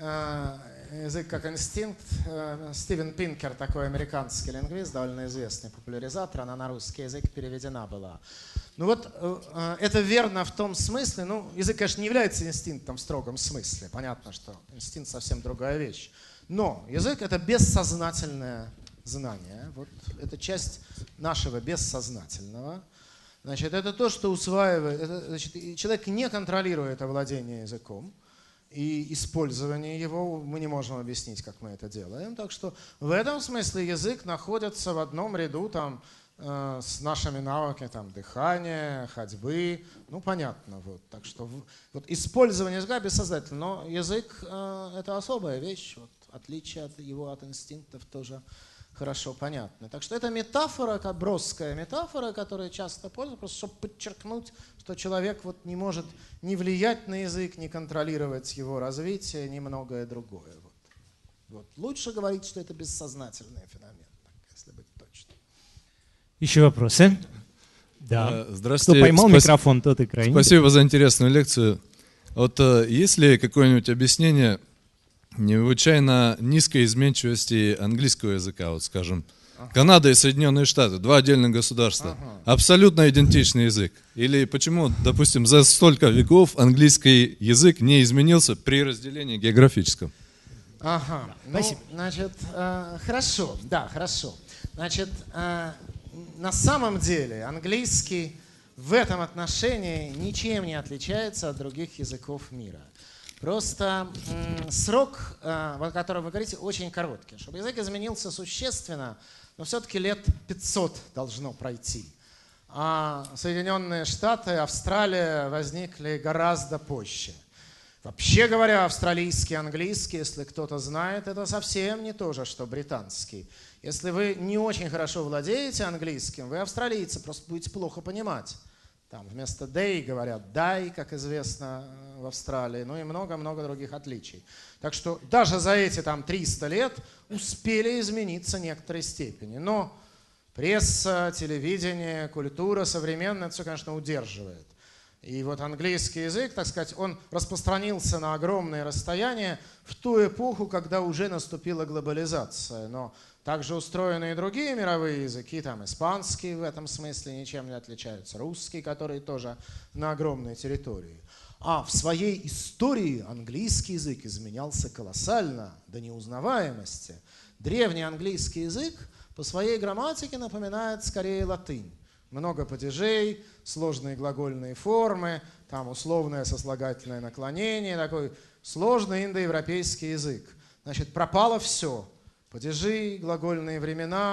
«Язык как инстинкт». Стивен Пинкер, такой американский лингвист, довольно известный популяризатор, она на русский язык переведена была. Ну вот это верно в том смысле, ну, язык, конечно, не является инстинктом в строгом смысле. Понятно, что инстинкт совсем другая вещь. Но язык — это бессознательное знание. Вот это часть нашего бессознательного. Значит, это то, что усваивает. Это, значит, человек не контролирует овладение языком. И использование его мы не можем объяснить, как мы это делаем. Так что в этом смысле язык находится в одном ряду там, э, с нашими навыками там, дыхания, ходьбы. Ну, понятно. Вот. Так что вот, использование языка бессознательно. Но язык э, — это особая вещь. Вот, отличие от его от инстинктов тоже хорошо понятно. Так что это метафора, броская метафора, которая часто пользуется, просто чтобы подчеркнуть, что человек вот не может ни влиять на язык, ни контролировать его развитие, ни многое другое. Вот. Вот. Лучше говорить, что это бессознательный феномен, если быть точным. Еще вопросы? Да. Здравствуйте. Кто поймал Спас... микрофон, тот и крайний. Спасибо за интересную лекцию. Вот есть ли какое-нибудь объяснение необычайно низкой изменчивости английского языка, вот скажем, ага. Канада и Соединенные Штаты, два отдельных государства, ага. абсолютно идентичный язык. Или почему, допустим, за столько веков английский язык не изменился при разделении географическом? Ага, ну, значит, э, хорошо, да, хорошо. Значит, э, на самом деле английский в этом отношении ничем не отличается от других языков мира. Просто м, срок, э, о котором вы говорите, очень короткий. Чтобы язык изменился существенно, но все-таки лет пятьсот должно пройти. А Соединенные Штаты, Австралия возникли гораздо позже. Вообще говоря, австралийский, английский, если кто-то знает, это совсем не то же, что британский. Если вы не очень хорошо владеете английским, вы австралийцы, просто будете плохо понимать. Там вместо day говорят die, как известно в Австралии, ну и много-много других отличий. Так что даже за эти там триста лет успели измениться в некоторой степени. Но пресса, телевидение, культура современная, это все, конечно, удерживает. И вот английский язык, так сказать, он распространился на огромные расстояния в ту эпоху, когда уже наступила глобализация. Но также устроены и другие мировые языки, там испанский в этом смысле ничем не отличаются, русский, который тоже на огромной территории. А в своей истории английский язык изменялся колоссально, до неузнаваемости. Древний английский язык по своей грамматике напоминает скорее латынь. Много падежей, сложные глагольные формы, там условное сослагательное наклонение, такой сложный индоевропейский язык. Значит, пропало все. Падежи, глагольные времена,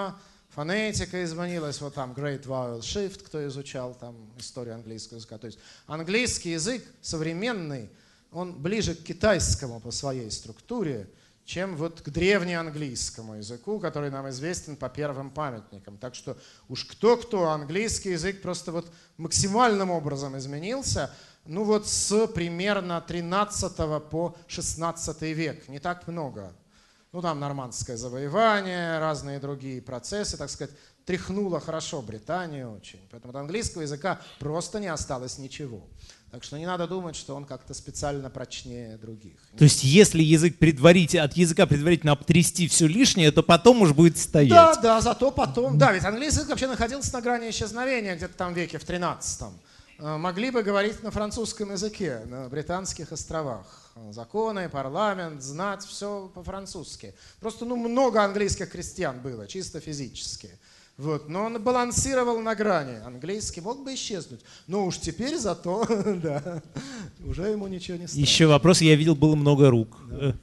фонетика изменилась, вот там Great Vowel Shift, кто изучал там историю английского языка. То есть английский язык современный, он ближе к китайскому по своей структуре, чем вот к древнеанглийскому языку, который нам известен по первым памятникам. Так что уж кто-кто, английский язык просто вот максимальным образом изменился, ну вот с примерно тринадцатого по шестнадцатый век, не так много. Ну там нормандское завоевание, разные другие процессы, так сказать, тряхнуло хорошо Британию очень. Поэтому от английского языка просто не осталось ничего. Так что не надо думать, что он как-то специально прочнее других. То есть если язык предварительно, от языка предварительно обтрясти все лишнее, то потом уж будет стоять. Да, да, зато потом... Да, ведь английский язык вообще находился на грани исчезновения где-то там в веке в тринадцатом. Могли бы говорить на французском языке, на Британских островах. Законы, парламент, знать, все по-французски. Просто ну, много английских крестьян было, чисто физически. Вот. Но он балансировал на грани. Английский мог бы исчезнуть. Но уж теперь зато, да, уже ему ничего не страшно. Еще вопрос, я видел, было много рук. Да.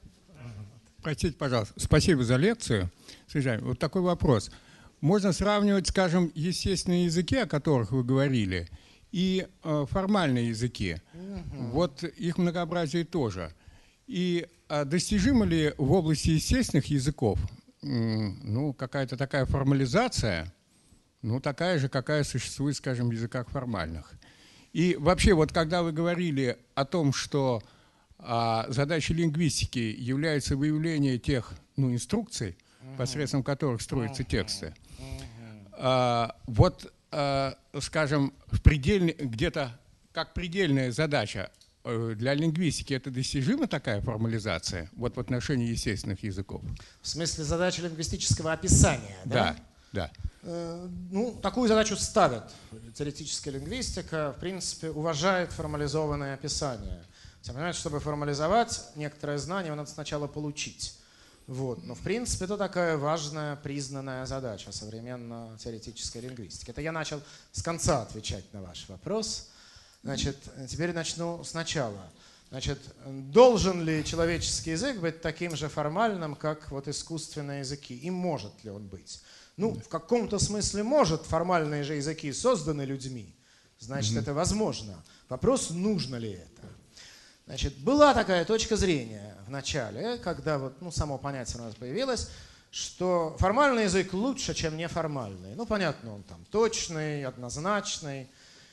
Простите, пожалуйста, спасибо за лекцию. Слушай, вот такой вопрос. Можно сравнивать, скажем, естественные языки, о которых вы говорили, и э, формальные языки. Угу. Вот их многообразие тоже. И э, достижимо ли в области естественных языков ну, какая-то такая формализация, ну, такая же, какая существует, скажем, в языках формальных. И вообще, вот когда вы говорили о том, что а, задачей лингвистики является выявление тех ну, инструкций, uh-huh. посредством которых строятся uh-huh. тексты, uh-huh. а, вот, а, скажем, в предельной, где-то как предельная задача для лингвистики это достижима такая формализация вот в отношении естественных языков? В смысле задачи лингвистического описания, да? Да, да. Э, ну, такую задачу ставят. Теоретическая лингвистика, в принципе, уважает формализованное описание. Понимаете, чтобы формализовать некоторое знание, его надо сначала получить. Вот. Но, в принципе, это такая важная, признанная задача современно-теоретической лингвистики. Это я начал с конца отвечать на ваш вопрос. Значит, теперь начну сначала. Значит, должен ли человеческий язык быть таким же формальным, как вот искусственные языки? И может ли он быть? Ну, в каком-то смысле может. Формальные же языки созданы людьми. Значит, mm-hmm. это возможно. Вопрос, нужно ли это? Значит, была такая точка зрения в начале, когда вот, ну, само понятие у нас появилось, что формальный язык лучше, чем неформальный. Ну, понятно, он там точный, однозначный.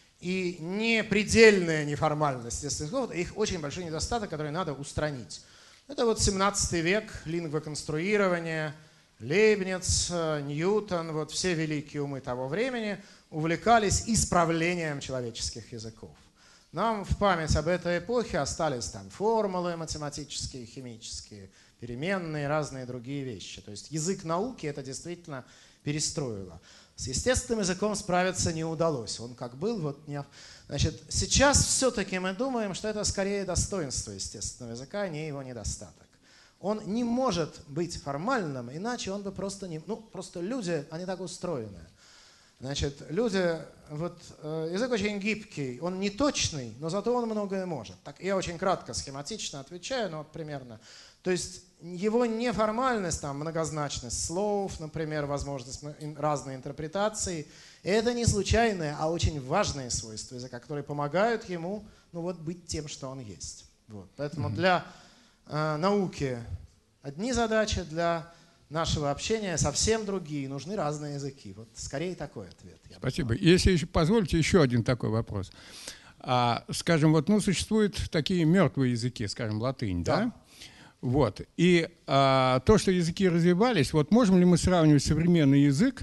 И непредельная неформальность естественных языков, их очень большой недостаток, который надо устранить. Это вот семнадцатый век, лингвоконструирование, Лейбниц, Ньютон, вот все великие умы того времени увлекались исправлением человеческих языков. Нам в память об этой эпохе остались там формулы математические, химические, переменные, разные другие вещи. То есть язык науки это действительно перестроило. С естественным языком справиться не удалось. Он как был, вот не... Значит, сейчас все-таки мы думаем, что это скорее достоинство естественного языка, а не его недостаток. Он не может быть формальным, иначе он бы просто не... Ну, просто люди, они так устроены. Значит, люди... Вот э, язык очень гибкий, он не точный, но зато он многое может. Так, я очень кратко, схематично отвечаю, но вот примерно... То есть его неформальность, там, многозначность слов, например, возможность разной интерпретации, это не случайные, а очень важные свойства языка, которые помогают ему ну, вот, быть тем, что он есть. Вот. Поэтому mm-hmm. для э, науки одни задачи, для нашего общения совсем другие, нужны разные языки. Вот скорее такой ответ. Спасибо. Если еще позволите, еще один такой вопрос. А, скажем, вот, ну, существуют такие мертвые языки, скажем, латынь, да? да? Вот. И а, то, что языки развивались, вот можем ли мы сравнивать современный язык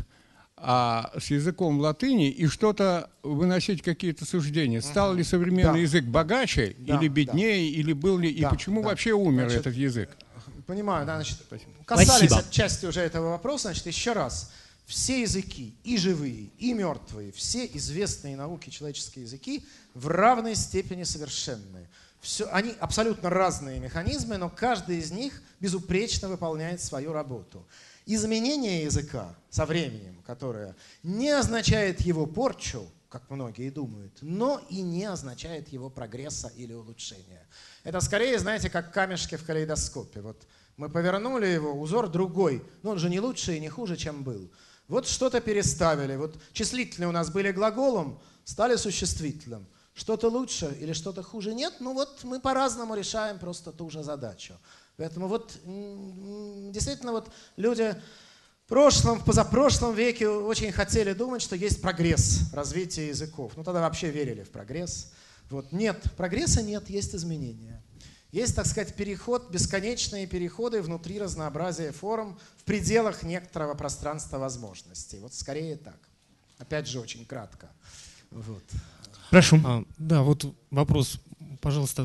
а, с языком латыни и что-то выносить какие-то суждения? Стал ли современный да. язык богаче да, или беднее, да. или был ли, и да, почему да. вообще умер значит, этот язык? Понимаю, да, значит, касались Спасибо. отчасти уже этого вопроса, значит, еще раз. Все языки, и живые, и мертвые, все известные науки человеческие языки в равной степени совершенны. Все, они абсолютно разные механизмы, но каждый из них безупречно выполняет свою работу. Изменение языка со временем, которое не означает его порчу, как многие думают, но и не означает его прогресса или улучшения. Это скорее, знаете, как камешки в калейдоскопе. Вот мы повернули его, узор другой, но он же не лучше и не хуже, чем был. Вот что-то переставили. Вот числительные у нас были глаголом, стали существительным. Что-то лучше или что-то хуже? Нет. Ну вот мы по-разному решаем просто ту же задачу. Поэтому вот действительно вот люди в прошлом, в позапрошлом веке очень хотели думать, что есть прогресс развития языков. Ну тогда вообще верили в прогресс. Вот. Нет, прогресса нет, есть изменения. Есть, так сказать, переход, бесконечные переходы внутри разнообразия форм в пределах некоторого пространства возможностей. Вот скорее так. Опять же, очень кратко. Вот. Прошу. А, да, вот вопрос, пожалуйста.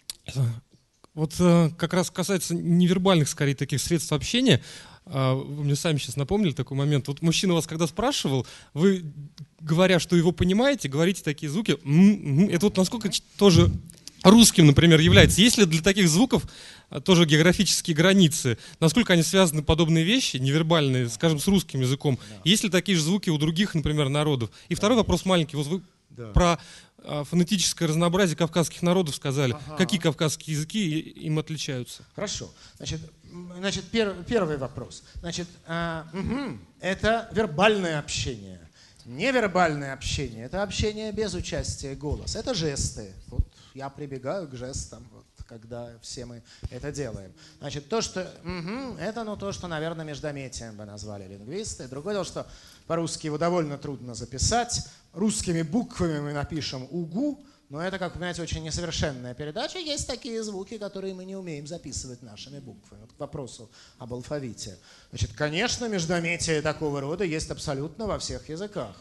Вот э, как раз касается невербальных, скорее, таких средств общения. А, вы мне сами сейчас напомнили такой момент. Вот мужчина вас когда спрашивал, вы, говоря, что его понимаете, говорите такие звуки. М-м-м, это вот насколько тоже русским, например, является? Есть ли для таких звуков тоже географические границы? Насколько они связаны, подобные вещи, невербальные, скажем, с русским языком? Есть ли такие же звуки у других, например, народов? И второй вопрос маленький. Вот вы да. про а, фонетическое разнообразие кавказских народов сказали. Ага. Какие кавказские языки им отличаются? Хорошо. Значит, значит пер, первый вопрос. Значит, а, угу, это вербальное общение. Невербальное общение – это общение без участия голоса. Это жесты. Вот я прибегаю к жестам, вот, когда все мы это делаем. Значит, то, что угу, это ну, то, что, наверное, междометием бы назвали лингвисты. Другое дело, что по-русски его довольно трудно записать. Русскими буквами мы напишем «угу», но это, как вы понимаете, очень несовершенная передача. Есть такие звуки, которые мы не умеем записывать нашими буквами. Вот к вопросу об алфавите. Значит, конечно, междометие такого рода есть абсолютно во всех языках.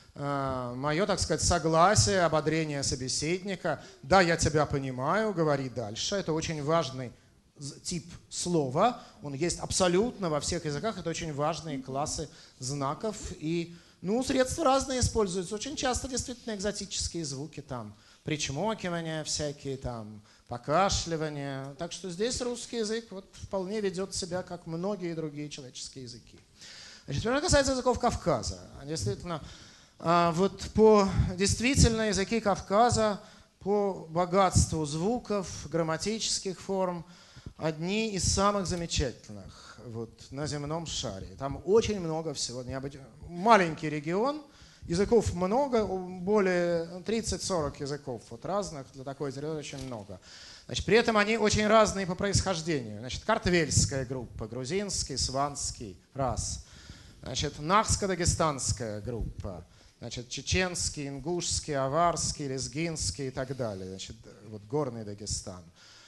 Мое, так сказать, согласие, ободрение собеседника. Да, я тебя понимаю, говори дальше. Это очень важный тип слова. Он есть абсолютно во всех языках. Это очень важные классы знаков. И, ну, средства разные используются. Очень часто действительно экзотические звуки там. Причмокивания всякие там, покашливания. Так что здесь русский язык вот вполне ведет себя, как многие другие человеческие языки. Значит, что касается языков Кавказа. Действительно, вот по действительно языки Кавказа по богатству звуков, грамматических форм одни из самых замечательных вот, на земном шаре. Там очень много всего необычного. Маленький регион, языков много, более тридцать-сорок языков вот, разных, для такой территории очень много. Значит, при этом они очень разные по происхождению. Значит, картвельская группа, грузинский, сванский, раз. Значит, нахско-дагестанская группа. Значит, чеченский, ингушский, аварский, лезгинский и так далее. Значит, вот горный Дагестан.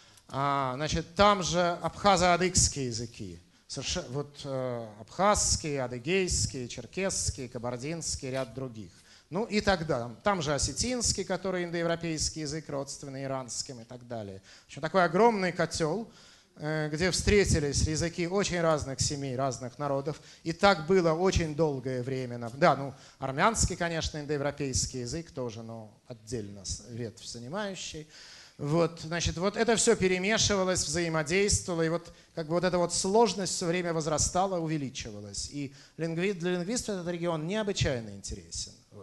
А, значит, там же абхазо-адыгские языки. Совершенно, вот э, абхазский, адыгейский, черкесский, кабардинский, ряд других. Ну и так далее. Там же осетинский, который индоевропейский язык, родственный иранским и так далее. В общем, такой огромный котел, где встретились языки очень разных семей, разных народов. И так было очень долгое время. Да, ну, армянский, конечно, индоевропейский язык тоже, но отдельно ветвь занимающий. Вот, значит, вот это все перемешивалось, взаимодействовало, и вот как бы вот эта вот сложность все время возрастала, увеличивалась. И лингви... для лингвистов этот регион необычайно интересен. Вот.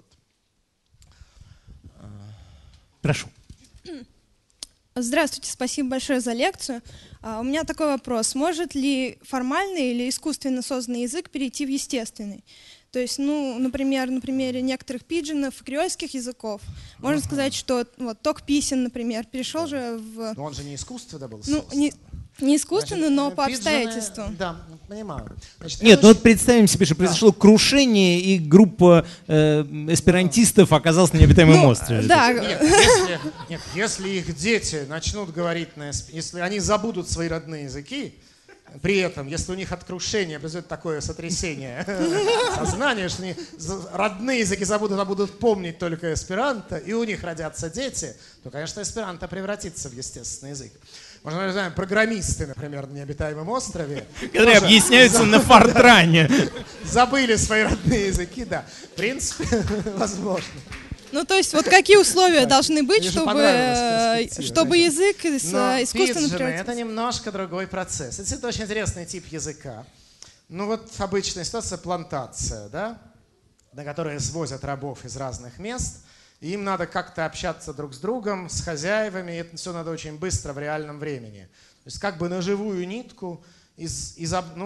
Прошу. Здравствуйте, спасибо большое за лекцию. А, у меня такой вопрос. Может ли формальный или искусственно созданный язык перейти в естественный? То есть, ну, например, на примере некоторых пиджинов и креольских языков, можно uh-huh. сказать, что вот ток писем, например, перешел да. же в... Но он же не искусственно был ну, создан. Не, не искусственно, Значит, но по пиджины, обстоятельствам. Да, понимаю. Значит, Нет, ну очень... вот представим себе, что произошло да. крушение, и группа э, эсперантистов оказалась на необитаемом ну, острове. Да. Нет, если, нет, если их дети начнут говорить, на, если они забудут свои родные языки, при этом, если у них от крушения произойдет такое сотрясение сознания, что они родные языки забудут, а будут помнить только эсперанто, и у них родятся дети, то, конечно, эсперанто превратится в естественный язык. Можно, мы знаем, программисты, например, на необитаемом острове. Которые объясняются на фортране. Забыли свои родные языки, да. В принципе, возможно. Ну, то есть, вот какие условия должны быть, чтобы, чтобы язык с искусственным превратился? Это немножко другой процесс. Это очень интересный тип языка. Ну, вот обычная ситуация — плантация, да, на которой свозят рабов из разных мест. И им надо как-то общаться друг с другом, с хозяевами, и это все надо очень быстро, в реальном времени. То есть как бы на живую нитку из, из, ну,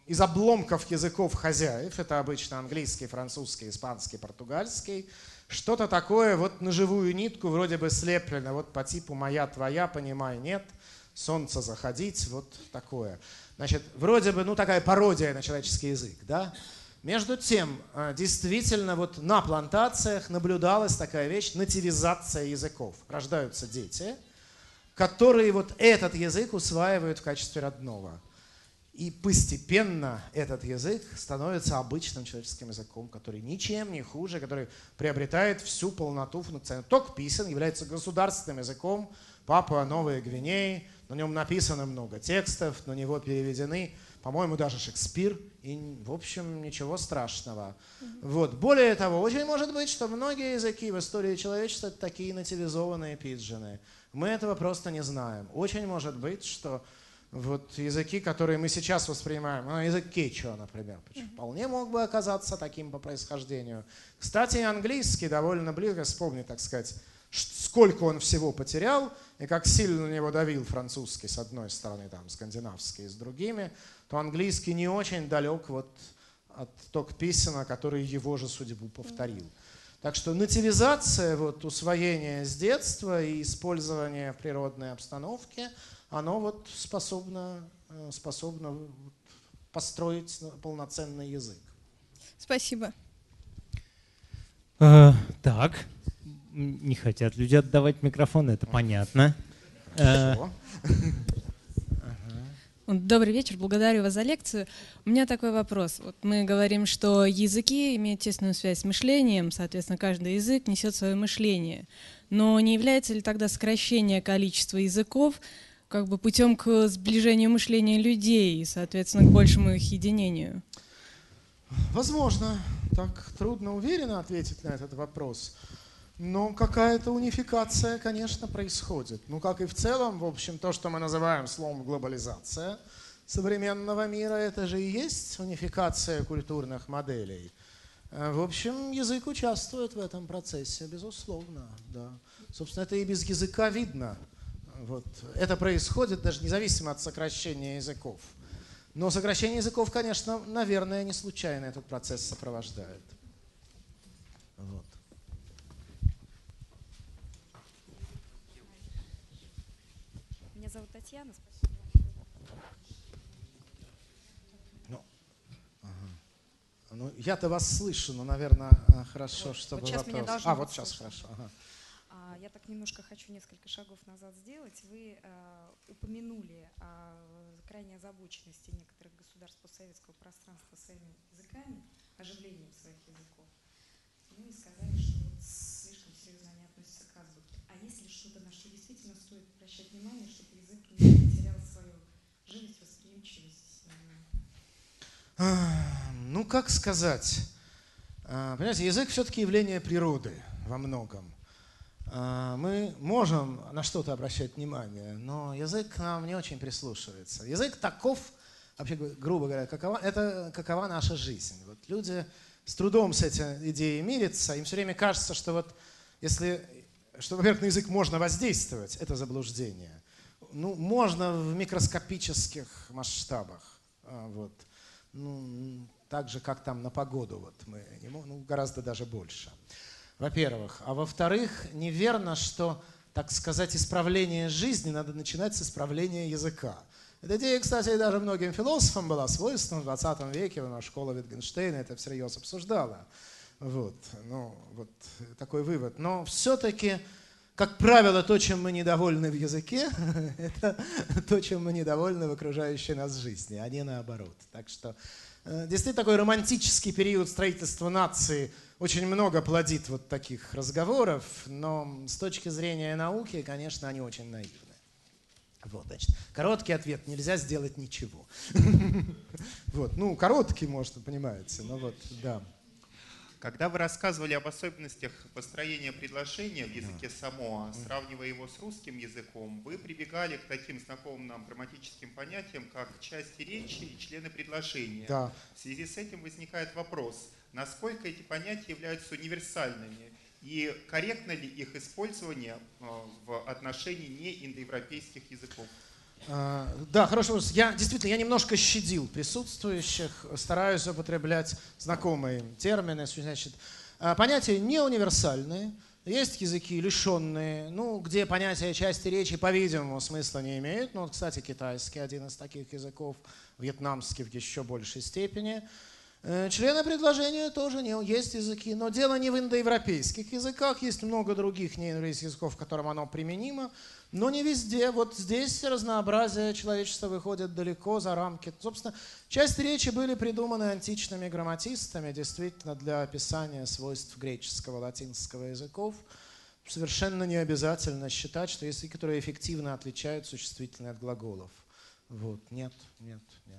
из обломков языков хозяев, это обычно английский, французский, испанский, португальский, что-то такое вот на живую нитку вроде бы слеплено, вот по типу «моя, твоя, понимай, нет», «солнце заходить», вот такое. Значит, вроде бы, ну, такая пародия на человеческий язык, да? Между тем, действительно, вот на плантациях наблюдалась такая вещь — нативизация языков. Рождаются дети, которые вот этот язык усваивают в качестве родного. И постепенно этот язык становится обычным человеческим языком, который ничем не хуже, который приобретает всю полноту функциональности. Токписин является государственным языком Папуа-Новой Гвинеи. На нем написано много текстов, на него переведены, по-моему, даже Шекспир. И, в общем, ничего страшного. Mm-hmm. Вот. Более того, очень может быть, что многие языки в истории человечества — это такие нативизованные пиджины. Мы этого просто не знаем. Очень может быть, что вот языки, которые мы сейчас воспринимаем, ну, язык кечуа, например, вполне мог бы оказаться таким по происхождению. Кстати, английский довольно близко, вспомни, так сказать, сколько он всего потерял, и как сильно на него давил французский с одной стороны, там, скандинавский с другими, то английский не очень далек вот от Токписина, который его же судьбу повторил. Так что нативизация, вот, усвоение с детства и использование в природной обстановке, оно вот способно, способно построить полноценный язык. Спасибо. Э, так, не хотят люди отдавать микрофон, это понятно. Хорошо. Добрый вечер, благодарю вас за лекцию. У меня такой вопрос. Вот мы говорим, что языки имеют тесную связь с мышлением, соответственно, каждый язык несет свое мышление. Но не является ли тогда сокращение количества языков как бы путем к сближению мышления людей и, соответственно, к большему их единению? Возможно. Так трудно уверенно ответить на этот вопрос. Но какая-то унификация, конечно, происходит. Ну, как и в целом, в общем, то, что мы называем словом глобализация современного мира, это же и есть унификация культурных моделей. В общем, язык участвует в этом процессе, безусловно. Да. Собственно, это и без языка видно. Вот. Это происходит даже независимо от сокращения языков. Но сокращение языков, конечно, наверное, не случайно этот процесс сопровождает. Вот. Меня зовут Татьяна. Спасибо. Ну, ага. Ну, я-то вас слышу, но, наверное, хорошо, вот, чтобы вот сейчас вопрос... Меня должно а, быть вот сейчас слышно. хорошо. Ага. А, я так немножко хочу несколько шагов назад сделать. Вы э, упомянули о крайней озабоченности некоторых государств постсоветского пространства своими языками, оживлением своих языков. Ну и сказали, что вот слишком серьезно они относятся к азбуке. А есть ли что-то, на что действительно стоит обращать внимание, чтобы язык не потерял свою живость, восприимчивость? Ну, как сказать? Понимаете, язык все-таки явление природы во многом. Мы можем на что-то обращать внимание, но язык к нам не очень прислушивается. Язык таков, вообще, грубо говоря, какова, это какова наша жизнь. Вот люди с трудом с этой идеей мирятся, им все время кажется, что вот если, что, во-первых, на язык можно воздействовать, это заблуждение. Ну, можно в микроскопических масштабах, вот. Ну, так же, как там на погоду, вот мы не можем, ну, гораздо даже больше. Во-первых. А во-вторых, неверно, что, так сказать, исправление жизни надо начинать с исправления языка. Эта идея, кстати, даже многим философам была свойственна. В двадцатом веке школа Витгенштейна это всерьез обсуждала. Вот. Ну, вот такой вывод. Но все-таки, как правило, то, чем мы недовольны в языке, это то, чем мы недовольны в окружающей нас жизни, а не наоборот. Так что действительно такой романтический период строительства нации очень много плодит вот таких разговоров, но с точки зрения науки, конечно, они очень наивны. Вот, значит, короткий ответ: нельзя сделать ничего. Вот, ну, короткий, может, вы понимаете, но вот, да. Когда вы рассказывали об особенностях построения предложения в языке Самоа, сравнивая его с русским языком, вы прибегали к таким знакомым нам грамматическим понятиям, как части речи и члены предложения. Да. В связи с этим возникает вопрос, насколько эти понятия являются универсальными и корректно ли их использование в отношении неиндоевропейских языков? А, да, хороший вопрос. Я действительно, я немножко щадил присутствующих, стараюсь употреблять знакомые термины. Значит, понятия не универсальные. Есть языки лишенные, ну, где понятие части речи, по-видимому, смысла не имеют. Ну, вот, кстати, китайский один из таких языков, вьетнамский в еще большей степени. Члены предложения тоже не, есть языки, но дело не в индоевропейских языках, есть много других неевропейских языков, к которым оно применимо, но не везде. Вот здесь разнообразие человечества выходит далеко за рамки. Собственно, части речи были придуманы античными грамматистами, действительно, для описания свойств греческого, латинского языков. Совершенно не обязательно считать, что языки, которые эффективно отличают существительные от глаголов. Вот. Нет, нет, нет.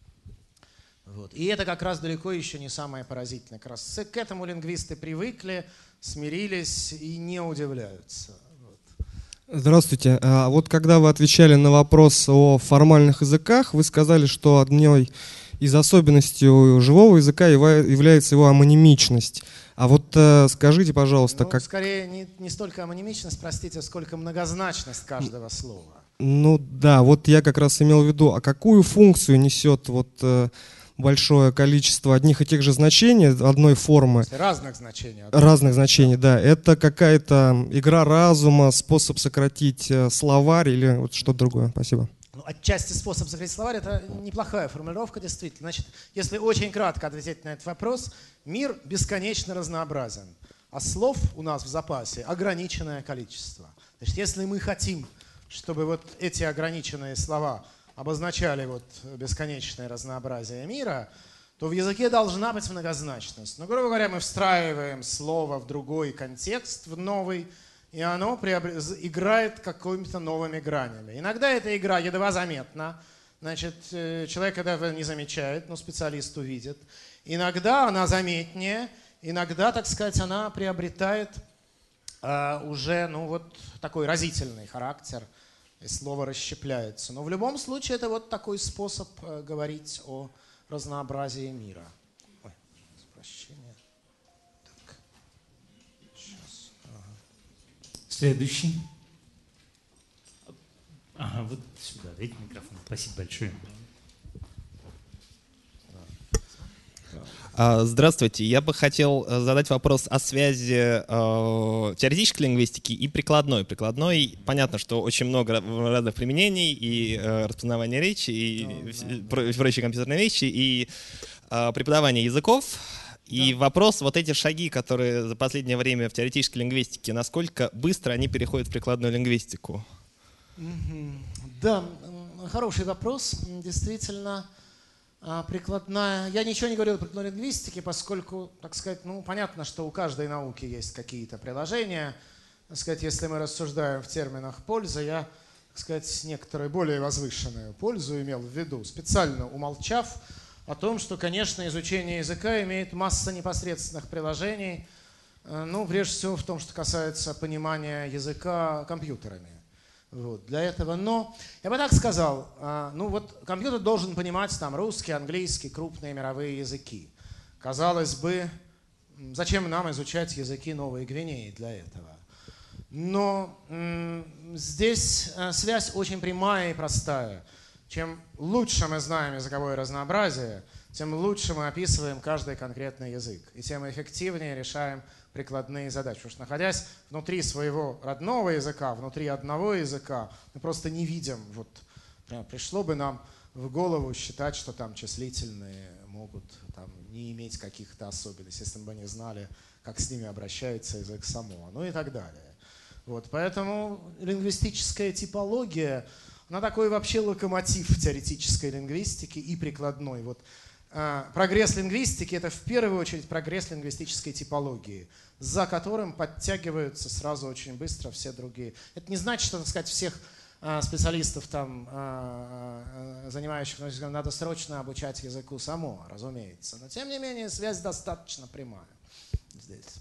Вот. И это как раз далеко еще не самое поразительное. Как раз к этому лингвисты привыкли, смирились и не удивляются. Вот. Здравствуйте. А вот когда вы отвечали на вопрос о формальных языках, вы сказали, что одной из особенностей живого языка является его амонимичность. А вот э, скажите, пожалуйста, ну, как... Скорее не, не столько амонимичность, простите, сколько многозначность каждого слова. Ну да, вот я как раз имел в виду, а какую функцию несет вот... Э, большое количество одних и тех же значений, одной формы. Разных значений. Разных значений, да. Это какая-то игра разума, способ сократить словарь или вот что-то другое. Спасибо. Ну, отчасти способ сократить словарь — это неплохая формулировка, действительно. Значит, если очень кратко ответить на этот вопрос, мир бесконечно разнообразен, а слов у нас в запасе ограниченное количество. Значит, если мы хотим, чтобы вот эти ограниченные слова обозначали вот бесконечное разнообразие мира, то в языке должна быть многозначность. Но, грубо говоря, мы встраиваем слово в другой контекст, в новый, и оно приобр... играет какими-то новыми гранями. Иногда эта игра едва заметна, значит, человек этого не замечает, но специалист увидит. Иногда она заметнее, иногда, так сказать, она приобретает э, уже, ну, вот такой разительный характер, и слово расщепляется. Но в любом случае это вот такой способ э, говорить о разнообразии мира. Ой, прощения. Так. Сейчас. Ага. Следующий. Ага, вот сюда, дайте микрофон. Спасибо большое. Здравствуйте. Я бы хотел задать вопрос о связи э, теоретической лингвистики и прикладной. Прикладной, понятно, что очень много разных применений, и э, распознавание речи, и oh, да. прочие компьютерные вещи, и э, преподавание языков. И да. вопрос, вот эти шаги, которые за последнее время в теоретической лингвистике, насколько быстро они переходят в прикладную лингвистику? Mm-hmm. Да, хороший вопрос. Действительно, прикладная... Я ничего не говорил о прикладной лингвистике, поскольку, так сказать, ну, понятно, что у каждой науки есть какие-то приложения. Так сказать, если мы рассуждаем в терминах пользы, я, так сказать, некоторую более возвышенную пользу имел в виду, специально умолчав о том, что, конечно, изучение языка имеет массу непосредственных приложений, ну, прежде всего в том, что касается понимания языка компьютерами. Вот, для этого, но я бы так сказал, ну вот компьютер должен понимать там русский, английский, крупные мировые языки. Казалось бы, зачем нам изучать языки Новой Гвинеи для этого? Но м- здесь связь очень прямая и простая. Чем лучше мы знаем языковое разнообразие, тем лучше мы описываем каждый конкретный язык, и тем эффективнее решаем прикладные задачи. Потому что, находясь внутри своего родного языка, внутри одного языка, мы просто не видим, вот, прям пришло бы нам в голову считать, что там числительные могут там, не иметь каких-то особенностей, если бы они знали, как с ними обращается язык само, ну и так далее. Вот, поэтому лингвистическая типология, она такой вообще локомотив теоретической лингвистики и прикладной. Вот, прогресс лингвистики — это в первую очередь прогресс лингвистической типологии, за которым подтягиваются сразу очень быстро все другие. Это не значит, что, так сказать, всех специалистов, там, занимающихся языком, надо срочно обучать языку само, разумеется. Но, тем не менее, связь достаточно прямая здесь.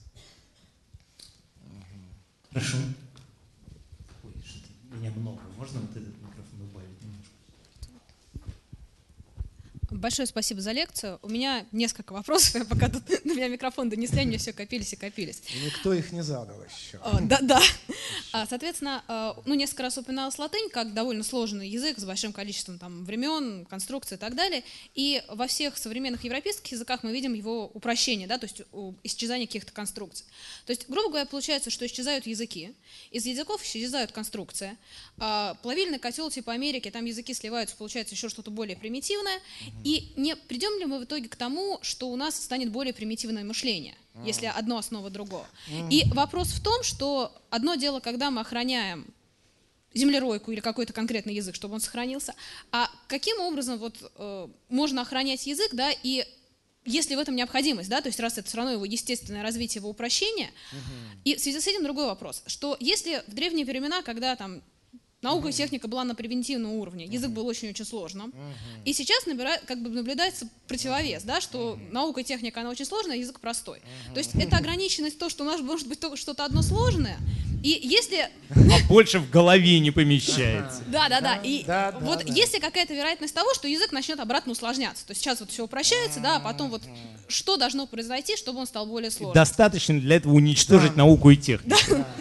Хорошо. Ой, что-то меня много. Можно вот этот микрофон добавить немножко? Большое спасибо за лекцию. У меня несколько вопросов, я пока тут на меня микрофон донесли, они все копились и копились. И никто их не задал еще. А, да, да. А, соответственно, а, ну, несколько раз упоминалась латынь как довольно сложный язык с большим количеством там, времен, конструкций и так далее. И во всех современных европейских языках мы видим его упрощение, да, то есть исчезание каких-то конструкций. То есть, грубо говоря, получается, что исчезают языки, из языков исчезают конструкции. А, плавильный котел типа Америки, там языки сливаются, получается еще что-то более примитивное. И не придем ли мы в итоге к тому, что у нас станет более примитивное мышление, mm. если одно основа другого? Mm. И вопрос в том, что одно дело, когда мы охраняем землеройку или какой-то конкретный язык, чтобы он сохранился, а каким образом вот, э, можно охранять язык, да, и есть ли в этом необходимость, да, то есть раз это все равно его естественное развитие, его упрощение. Mm-hmm. И в связи с этим другой вопрос, что если в древние времена, когда там наука и техника была на превентивном уровне, язык был очень-очень сложным. Uh-huh. И сейчас набирает, как бы наблюдается противовес, да, что uh-huh. наука и техника, она очень сложная, а язык простой. Uh-huh. То есть это ограниченность то, что у нас может быть только что-то одно сложное, и если... А больше в голове не помещается. Да, да, да. И вот есть ли какая-то вероятность того, что язык начнет обратно усложняться? То есть сейчас вот все упрощается, да, а потом вот что должно произойти, чтобы он стал более сложным? Достаточно для этого уничтожить науку и технику.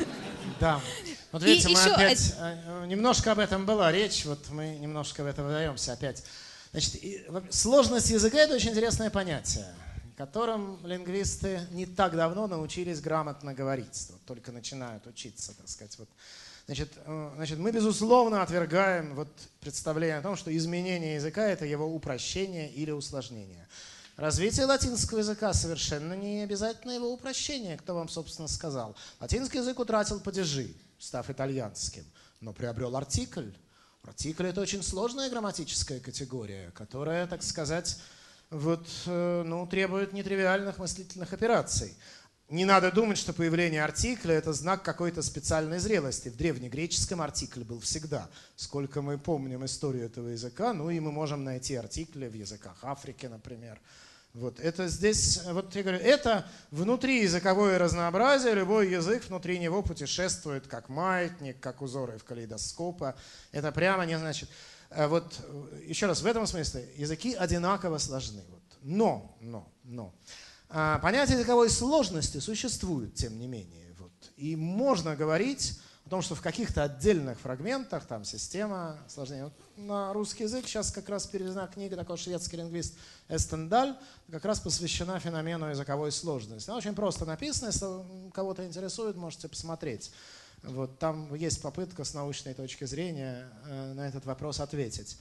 Да. Вот видите, и мы еще опять, од... немножко об этом была речь, вот мы немножко в это выдаемся опять. Значит, и, сложность языка — это очень интересное понятие, которым лингвисты не так давно научились грамотно говорить, вот, только начинают учиться, так сказать. Вот. Значит, значит, мы, безусловно, отвергаем вот представление о том, что изменение языка — это его упрощение или усложнение. Развитие латинского языка совершенно не обязательно его упрощение. Кто вам, собственно, сказал? Латинский язык утратил падежи, став итальянским, но приобрел артикль. Артикль — это очень сложная грамматическая категория, которая, так сказать, вот, ну, требует нетривиальных мыслительных операций. Не надо думать, что появление артикля — это знак какой-то специальной зрелости. В древнегреческом артикль был всегда. Сколько мы помним историю этого языка, ну и мы можем найти артикли в языках Африки, например. Вот это здесь, вот я говорю, это внутриязыковое разнообразие, любой язык внутри него путешествует как маятник, как узоры в калейдоскопа. Это прямо не значит. Вот еще раз, в этом смысле языки одинаково сложны. Вот. Но, но, но. Понятие языковой сложности существует, тем не менее. Вот. И можно говорить о том, что в каких-то отдельных фрагментах там система сложнее. Вот на русский язык сейчас как раз переведена книга, такой шведский лингвист Эстендаль, как раз посвящена феномену языковой сложности. Она очень просто написана, если кого-то интересует, можете посмотреть. Вот, там есть попытка с научной точки зрения э, на этот вопрос ответить.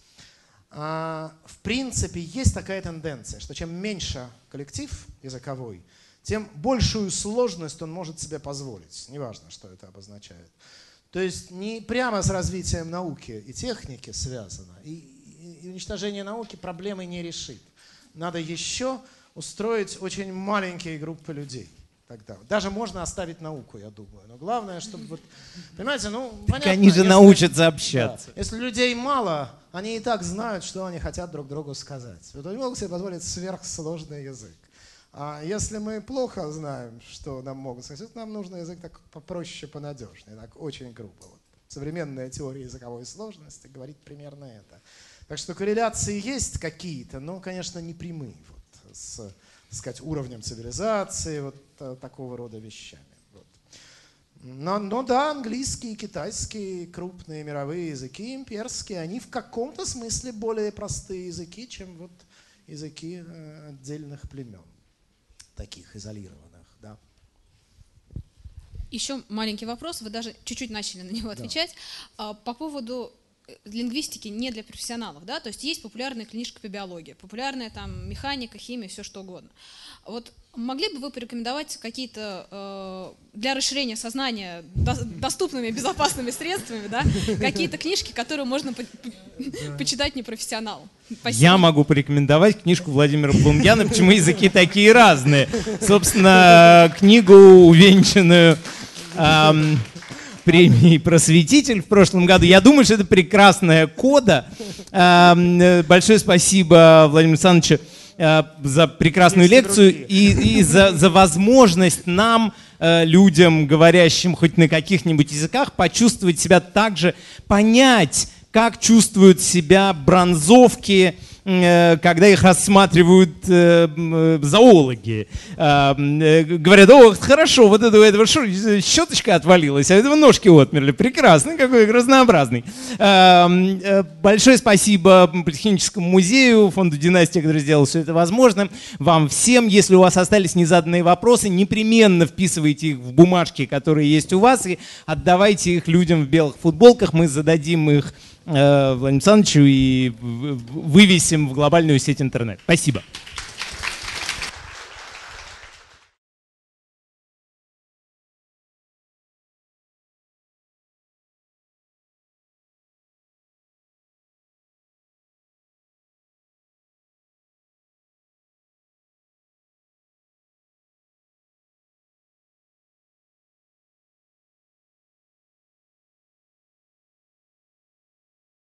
А, в принципе, есть такая тенденция, что чем меньше коллектив языковой, тем большую сложность он может себе позволить. Неважно, что это обозначает. То есть не прямо с развитием науки и техники связано. И, и, и уничтожение науки проблемы не решит. Надо еще устроить очень маленькие группы людей. Тогда. Даже можно оставить науку, я думаю. Но главное, чтобы... Вот, понимаете, ну, так понятно. Они же если, научатся общаться. Да, если людей мало, они и так знают, что они хотят друг другу сказать. Вот они могут себе позволить сверхсложный язык. А если мы плохо знаем, что нам могут сказать, нам нужен язык так попроще, понадежнее, так очень грубо. Вот. Современная теория языковой сложности говорит примерно это. Так что корреляции есть какие-то, но, конечно, не прямые вот, с, так сказать, уровнем цивилизации, вот такого рода вещами. Вот. Но, но да, английские, китайские, крупные мировые языки, имперские, они в каком-то смысле более простые языки, чем вот языки э, отдельных племен, таких изолированных, да. Еще маленький вопрос, вы даже чуть-чуть начали на него отвечать. Да. По поводу лингвистики не для профессионалов, да, то есть есть популярная книжка по биологии, популярная там механика, химия, все что угодно. Вот могли бы вы порекомендовать какие-то э, для расширения сознания до, доступными, безопасными средствами, да, какие-то книжки, которые можно по, по, почитать непрофессионалу? Спасибо. Я могу порекомендовать книжку Владимира Блумгяна «Почему языки такие разные». Собственно, книгу, увенчанную эм, премией «Просветитель» в прошлом году. Я думаю, что это прекрасная кода. Эм, большое спасибо Владимиру Александровичу за прекрасную лекцию и, и за, за возможность нам, э, людям, говорящим хоть на каких-нибудь языках, почувствовать себя так же, понять, как чувствуют себя бронзовки, когда их рассматривают зоологи. Говорят: о, хорошо, вот это, у этого щеточка отвалилась, а у этого ножки отмерли. Прекрасно, какой разнообразный. Большое спасибо Политехническому музею, фонду «Династия», который сделал все это возможным. Вам всем, если у вас остались незаданные вопросы, непременно вписывайте их в бумажки, которые есть у вас, и отдавайте их людям в белых футболках. Мы зададим их э, Владимиру Александровичу и вывесим в глобальную сеть интернет. Спасибо.